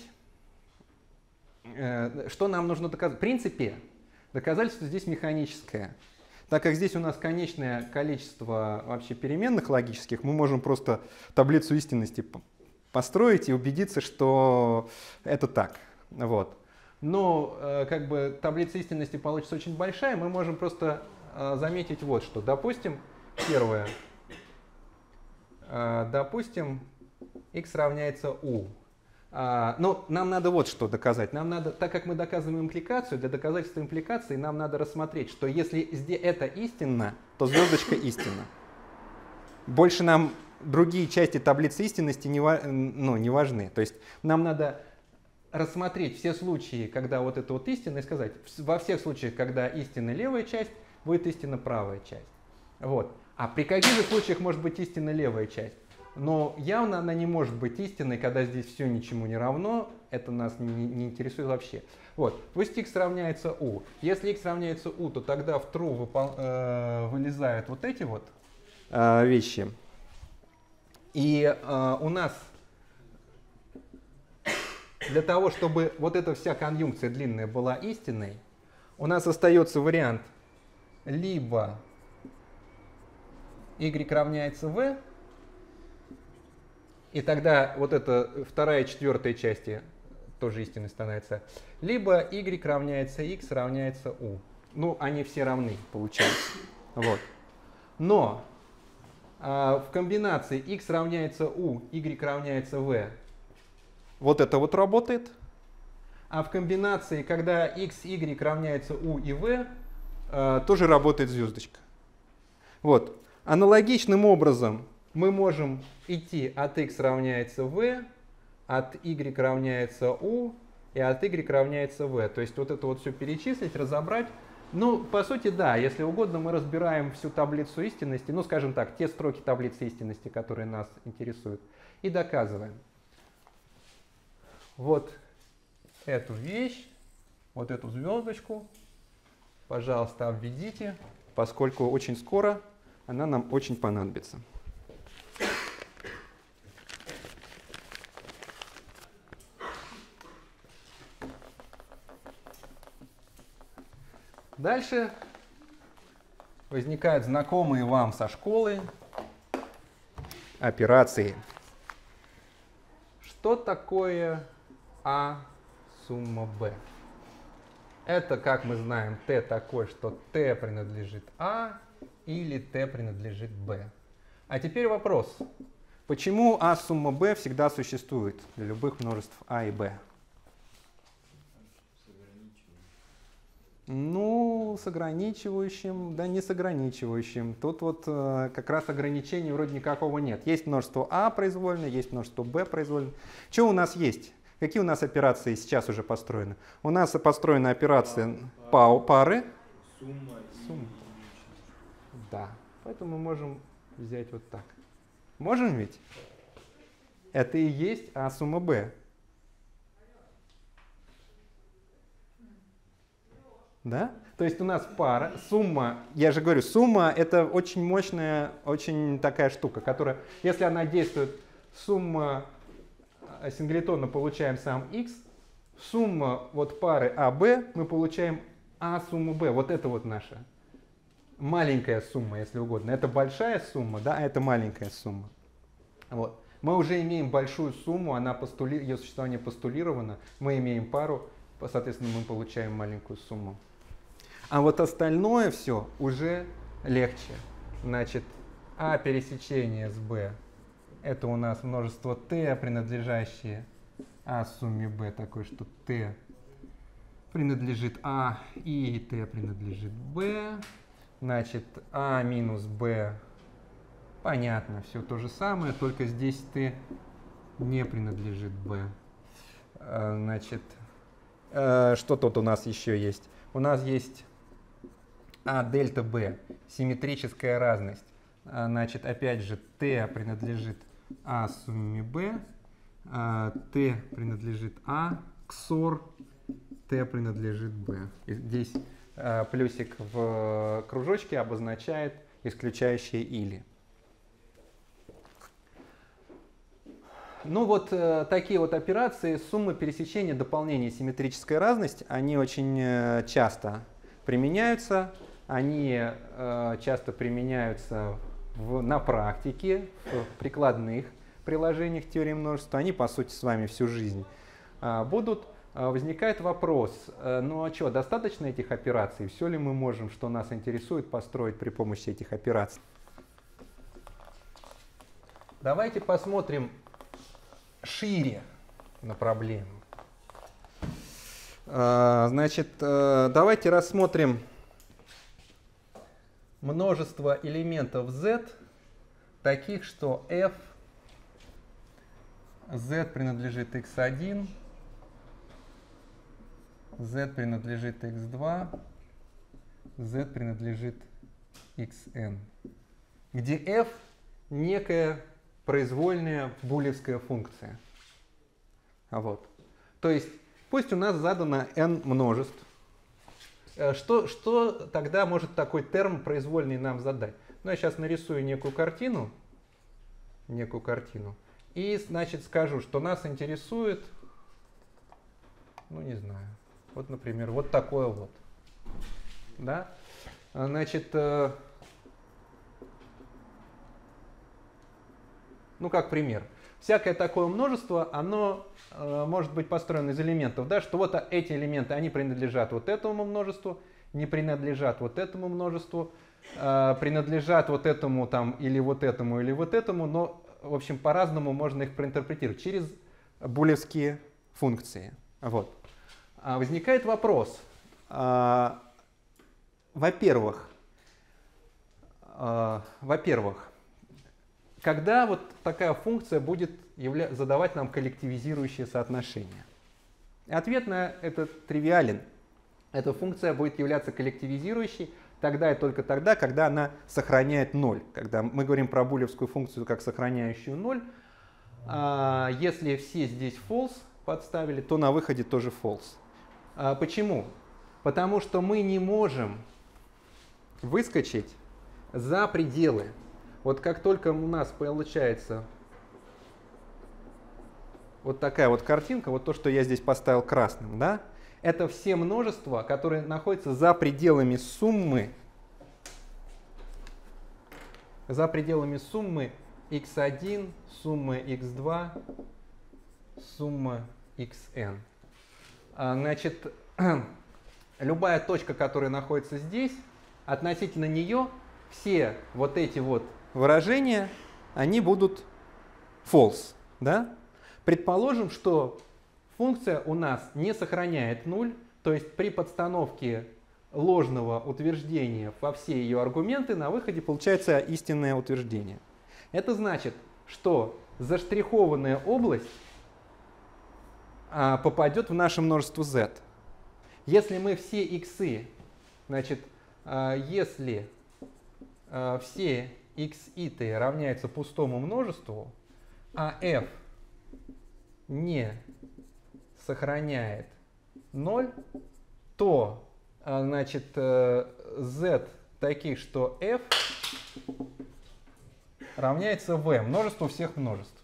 э, что нам нужно доказать. В принципе, доказательство здесь механическое. Так как здесь у нас конечное количество вообще переменных логических, мы можем просто таблицу истинности построить и убедиться, что это так. Вот. Но э, как бы таблица истинности получится очень большая, мы можем просто э, заметить вот что. Допустим, первое. Э, допустим, x равняется u. Э, но нам надо вот что доказать. Нам надо, так как мы доказываем импликацию, для доказательства импликации нам надо рассмотреть, что если здесь это истинно, то звездочка истинна. Больше нам другие части таблицы истинности не, ну, не важны. То есть нам надо рассмотреть все случаи, когда вот это вот истина, и сказать, во всех случаях, когда истинна левая часть, будет истинна правая часть. Вот. А при каких же случаях может быть истинна левая часть? Но явно она не может быть истинной, когда здесь все ничему не равно, это нас не, не интересует вообще. Вот. Пусть x равняется u. Если x равняется u, то тогда в true выпол, э, вылезают вот эти вот э, вещи. И э, у нас для того, чтобы вот эта вся конъюнкция длинная была истинной, у нас остается вариант либо y равняется v, и тогда вот эта вторая и четвертая части тоже истинной становятся, либо y равняется x равняется u. Ну, они все равны, получается. Вот. Но а, в комбинации x равняется u, y равняется v, вот это вот работает. А в комбинации, когда x, y равняется u и v, э, тоже работает звездочка. Вот. Аналогичным образом мы можем идти от x равняется v, от y равняется u и от y равняется v. То есть вот это вот все перечислить, разобрать. Ну, по сути, да, если угодно, мы разбираем всю таблицу истинности, ну, скажем так, те строки таблицы истинности, которые нас интересуют, и доказываем. Вот эту вещь, вот эту звездочку, пожалуйста, обведите, поскольку очень скоро она нам очень понадобится. Дальше возникают знакомые вам со школы операции. Что такое А сумма b? Это, как мы знаем, t такое, что t принадлежит А или t принадлежит b. А теперь вопрос. Почему А сумма b всегда существует для любых множеств А и b? Ну, с ограничивающим, да не с ограничивающим. Тут вот э, как раз ограничений вроде никакого нет. Есть множество А произвольное, есть множество b произвольное. Что у нас есть? Какие у нас операции сейчас уже построены? У нас построена операция па пары. Сумма. Сумма. Да, поэтому мы можем взять вот так. Можем ведь? Это и есть А сумма b. Да? То есть у нас пара, сумма, я же говорю, сумма это очень мощная, очень такая штука, которая, если она действует, сумма синглетона получаем сам x, сумма вот пары А Б мы получаем А сумму b. Вот это вот наша маленькая сумма, если угодно. Это большая сумма, да, а это маленькая сумма. Вот. Мы уже имеем большую сумму, она постули... ее существование постулировано, мы имеем пару, соответственно, мы получаем маленькую сумму. А вот остальное все уже легче. Значит, А пересечение с b это у нас множество t, принадлежащее А сумме b, такое, что t принадлежит А и Т принадлежит Б. Значит, А минус Б, понятно, все то же самое, только здесь Т не принадлежит Б. Значит, что тут у нас еще есть? У нас есть А дельта Б, симметрическая разность. Значит, опять же, Т принадлежит А сумме Б, Т принадлежит А, ксор, Т принадлежит Б. И здесь плюсик в кружочке обозначает исключающее или. Ну вот э, такие вот операции, суммы, пересечения, дополнение, симметрическая разность, они очень э, часто применяются. Они э, часто применяются в, на практике, в прикладных приложениях теории множества. Они, по сути, с вами всю жизнь э, будут. Э, возникает вопрос, э, ну а что, достаточно этих операций? Все ли мы можем, что нас интересует, построить при помощи этих операций? Давайте посмотрим шире на проблему. Значит, давайте рассмотрим множество элементов Z, таких, что f, Z принадлежит икс один, Z принадлежит икс два, Z принадлежит xn, где f некая произвольная булевская функция. Вот. То есть пусть у нас задано n множеств. Что, что тогда может такой терм произвольный нам задать? Ну, я сейчас нарисую некую картину, некую картину, и, значит, скажу, что нас интересует, ну, не знаю, вот, например, вот такое вот. Да? Значит, ну, как пример. Всякое такое множество, оно э, может быть построено из элементов, да, что вот эти элементы, они принадлежат вот этому множеству, не принадлежат вот этому множеству, э, принадлежат вот этому там или вот этому или вот этому, но, в общем, по-разному можно их проинтерпретировать через булевские функции. Вот. А возникает вопрос, э, во-первых, э, во-первых, когда вот такая функция будет явля- задавать нам коллективизирующее соотношение? Ответ на это тривиален. Эта функция будет являться коллективизирующей тогда и только тогда, когда она сохраняет ноль. Когда мы говорим про булевскую функцию как сохраняющую ноль, а если все здесь false подставили, то на выходе тоже false. А почему? Потому что мы не можем выскочить за пределы. Вот как только у нас получается вот такая вот картинка, вот то, что я здесь поставил красным, да, это все множества, которые находятся за пределами суммы, за пределами суммы икс один, суммы икс два, сумма xn. Значит, любая точка, которая находится здесь, относительно нее все вот эти вот выражения, они будут false. Да? Предположим, что функция у нас не сохраняет нуль, то есть при подстановке ложного утверждения во все ее аргументы на выходе получается истинное утверждение. Это значит, что заштрихованная область а, попадет в наше множество z. Если мы все иксы, значит, а, если а, все xi равняются пустому множеству, а f не сохраняет ноль, то, значит, z таких, что f равняется v, множеству всех множеств.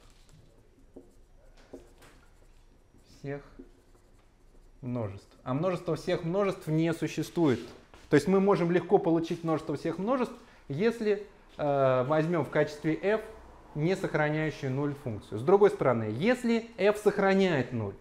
Всех множеств. А множество всех множеств не существует. То есть мы можем легко получить множество всех множеств, если э, возьмем в качестве f не сохраняющую ноль функцию. С другой стороны, если f сохраняет ноль,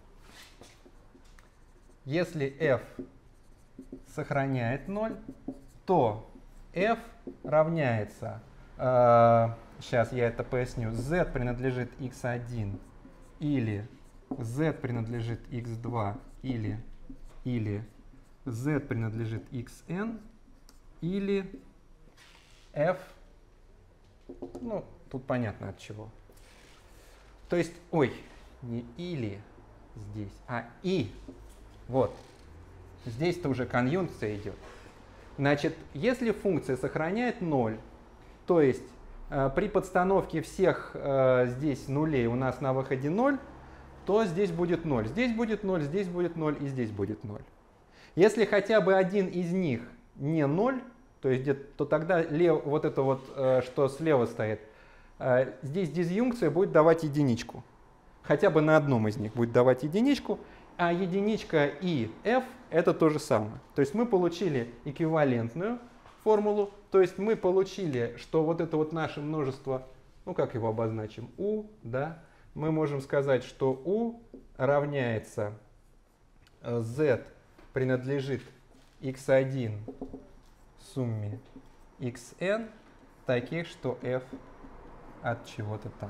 если f сохраняет ноль, то f равняется, э, сейчас я это поясню, z принадлежит икс один или z принадлежит икс два или, или z принадлежит xn или f, ну, тут понятно от чего. То есть, ой, не или здесь, а и. Вот. Здесь-то уже конъюнкция идет. Значит, если функция сохраняет ноль, то есть э, при подстановке всех э, здесь нулей у нас на выходе ноль, то здесь будет ноль. Здесь будет ноль, здесь будет ноль и здесь будет ноль. Если хотя бы один из них не ноль, то, есть, то тогда лев, вот это вот, э, что слева стоит, э, здесь дизъюнкция будет давать единичку. Хотя бы на одном из них будет давать единичку, а единичка и f это то же самое. То есть мы получили эквивалентную формулу, то есть мы получили, что вот это вот наше множество, ну как его обозначим, u, да, мы можем сказать, что u равняется z принадлежит икс один сумме xn таких, что f от чего-то там.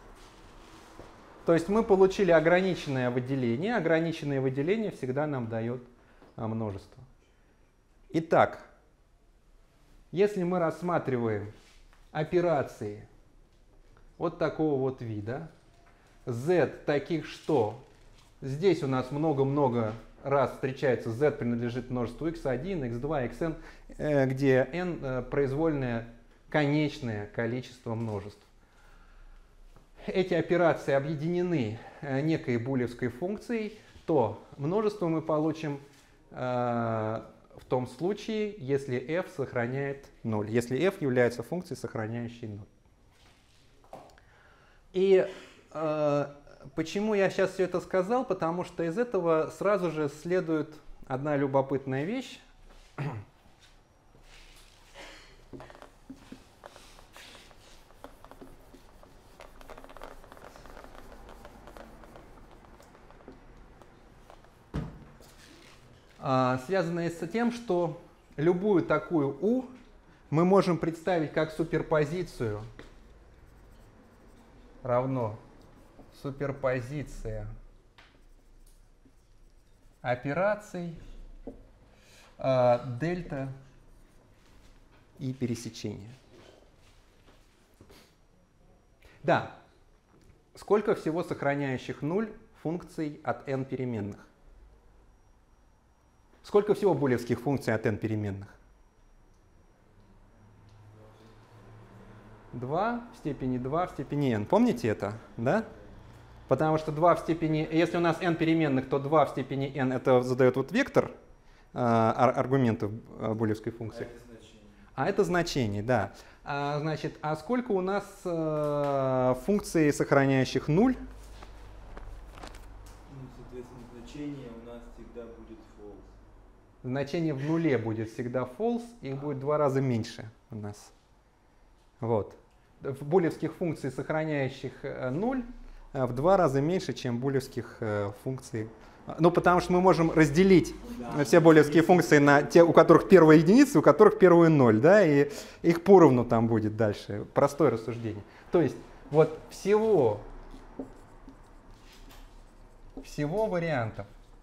То есть мы получили ограниченное выделение. Ограниченное выделение всегда нам дает а, множество. Итак, если мы рассматриваем операции вот такого вот вида, z таких, что здесь у нас много-много раз встречается z принадлежит множеству икс один, икс два, xn, э, где n э, произвольное конечное количество множеств. Эти операции объединены некой булевской функцией, то множество мы получим э, в том случае, если f сохраняет ноль, если f является функцией, сохраняющей ноль. И э, почему я сейчас все это сказал? Потому что из этого сразу же следует одна любопытная вещь. Связанные с тем, что любую такую u мы можем представить как суперпозицию равно суперпозиция операций э, дельта и пересечения. Да, сколько всего сохраняющих нуль функций от n переменных? Сколько всего булевских функций от n переменных? два в степени два в степени n. Помните это? Да? Потому что два в степени... Если у нас n переменных, то два в степени n это задает вот вектор э, аргументов булевской функции. А это значение. А это значение, да. А, значит, а сколько у нас э, функций, сохраняющих нуль? Ну, соответственно, значение у нас всегда будет false. Значение в нуле будет всегда false, их будет в два раза меньше у нас. Вот. В булевских функций, сохраняющих нуль, в два раза меньше, чем булевских функций. Ну, потому что мы можем разделить да. все булевские функции на те, у которых первая единица, у которых первая ноль, да, и их поровну там будет дальше. Простое рассуждение. То есть, вот всего, всего вариантов.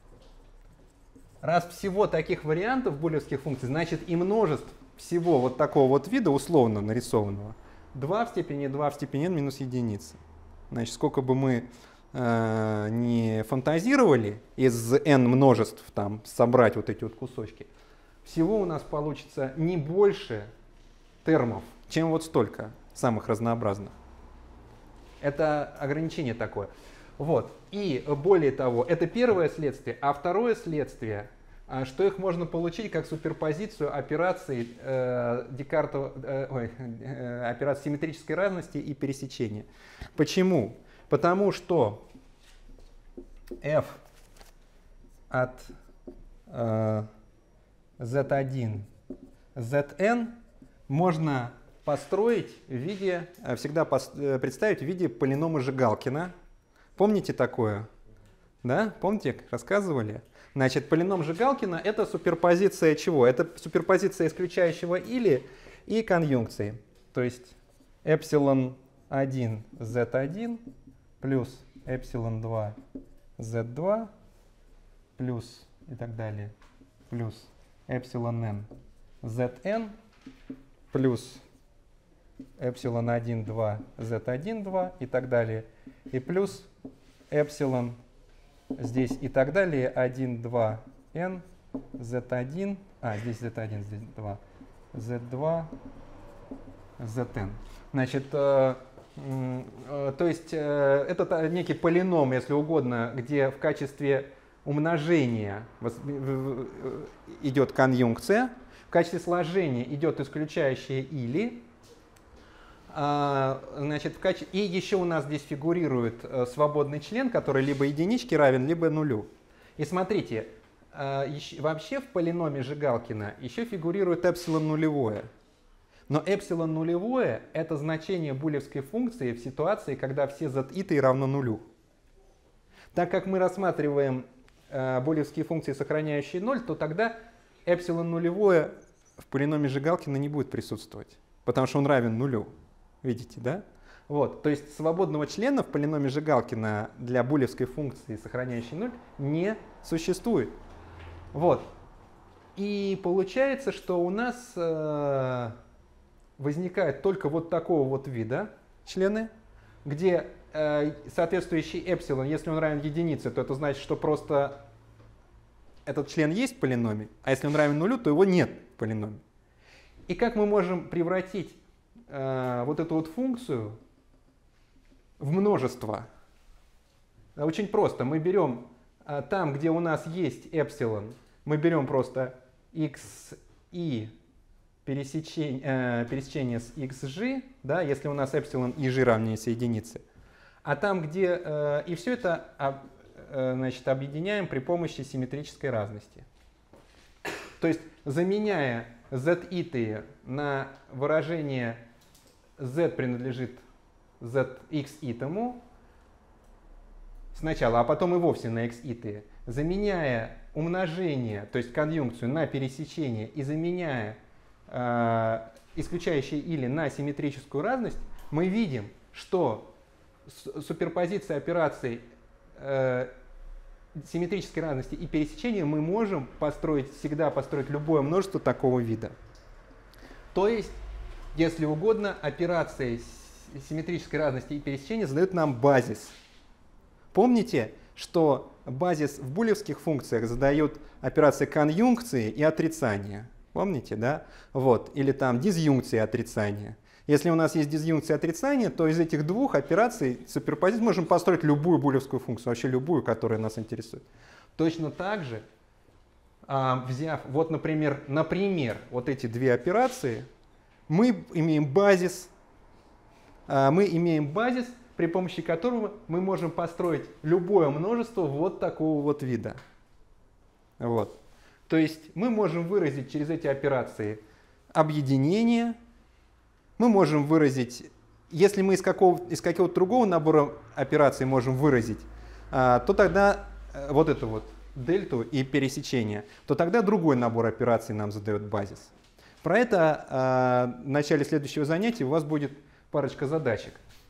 Раз всего таких вариантов булевских функций, значит и множеств всего вот такого вот вида, условно нарисованного, два в степени два в степени n минус единица. Значит, сколько бы мы э, не фантазировали из n множеств там собрать вот эти вот кусочки, всего у нас получится не больше термов, чем вот столько самых разнообразных. Это ограничение такое. Вот. И более того, это первое следствие, а второе следствие, что их можно получить как суперпозицию операций э, Декарта, э, ой, э, операций симметрической разности и пересечения. Почему? Потому что f от э, зет один zn можно построить в виде, всегда представить в виде полинома Жигалкина. Помните такое? Да? Помните, рассказывали? Значит, полином Жигалкина — это суперпозиция чего? Это суперпозиция исключающего или и конъюнкции. То есть эпсилон один зет один плюс эпсилон два зет два плюс и так далее плюс эпсилон n zn плюс эпсилон один, два, зет один, два и так далее. И плюс эпсилон здесь и так далее один, два, n, зет один, а здесь зет один, здесь два, зет два, zn. Значит, э, э, то есть э, это некий полином, если угодно, где в качестве умножения идет конъюнкция, в качестве сложения идет исключающее или. Значит, в качестве... И еще у нас здесь фигурирует свободный член, который либо единичке равен, либо нулю. И смотрите, вообще в полиноме Жигалкина еще фигурирует эпсилон нулевое. Но эпсилон нулевое — это значение булевской функции в ситуации, когда все зет-иты равно нулю. Так как мы рассматриваем булевские функции, сохраняющие ноль, то тогда эпсилон нулевое в полиноме Жигалкина не будет присутствовать, потому что он равен нулю. Видите, да? Вот, то есть свободного члена в полиноме Жигалкина для булевской функции, сохраняющей ноль, не существует. Вот. И получается, что у нас э, возникает только вот такого вот вида члены, где э, соответствующий эпсилон, если он равен единице, то это значит, что просто этот член есть в полиноме, а если он равен нулю, то его нет в полиноме. И как мы можем превратить э, вот эту вот функцию в множество? Очень просто. Мы берем э, там, где у нас есть эпсилон, мы берем просто xi пересечение, э, пересечение с xg, да, если у нас эпсилон и g равняется единице. А там, где... Э, и все это об, э, значит, объединяем при помощи симметрической разности. То есть, заменяя z-итые на выражение z принадлежит zx-итому сначала, а потом и вовсе на x-итые, заменяя умножение, то есть конъюнкцию, на пересечение и заменяя э, исключающее или на симметрическую разность, мы видим, что суперпозиция операций э, симметрической разности и пересечения мы можем построить, всегда построить любое множество такого вида. То есть, если угодно, операции симметрической разности и пересечения задают нам базис. Помните, что базис в булевских функциях задает операции конъюнкции и отрицания. Помните, да? Вот. Или там дизъюнкции и отрицания. Если у нас есть дизъюнкция и отрицание, то из этих двух операций суперпозиции можем построить любую булевскую функцию, вообще любую, которая нас интересует. Точно так же, взяв, вот, например, например, вот эти две операции, мы имеем базис, мы имеем базис, при помощи которого мы можем построить любое множество вот такого вот вида. Вот. То есть мы можем выразить через эти операции объединение, мы можем выразить, если мы из, какого, из какого-то другого набора операций можем выразить, то тогда вот это вот дельту и пересечение, то тогда другой набор операций нам задает базис. Про это в начале следующего занятия у вас будет парочка задачек.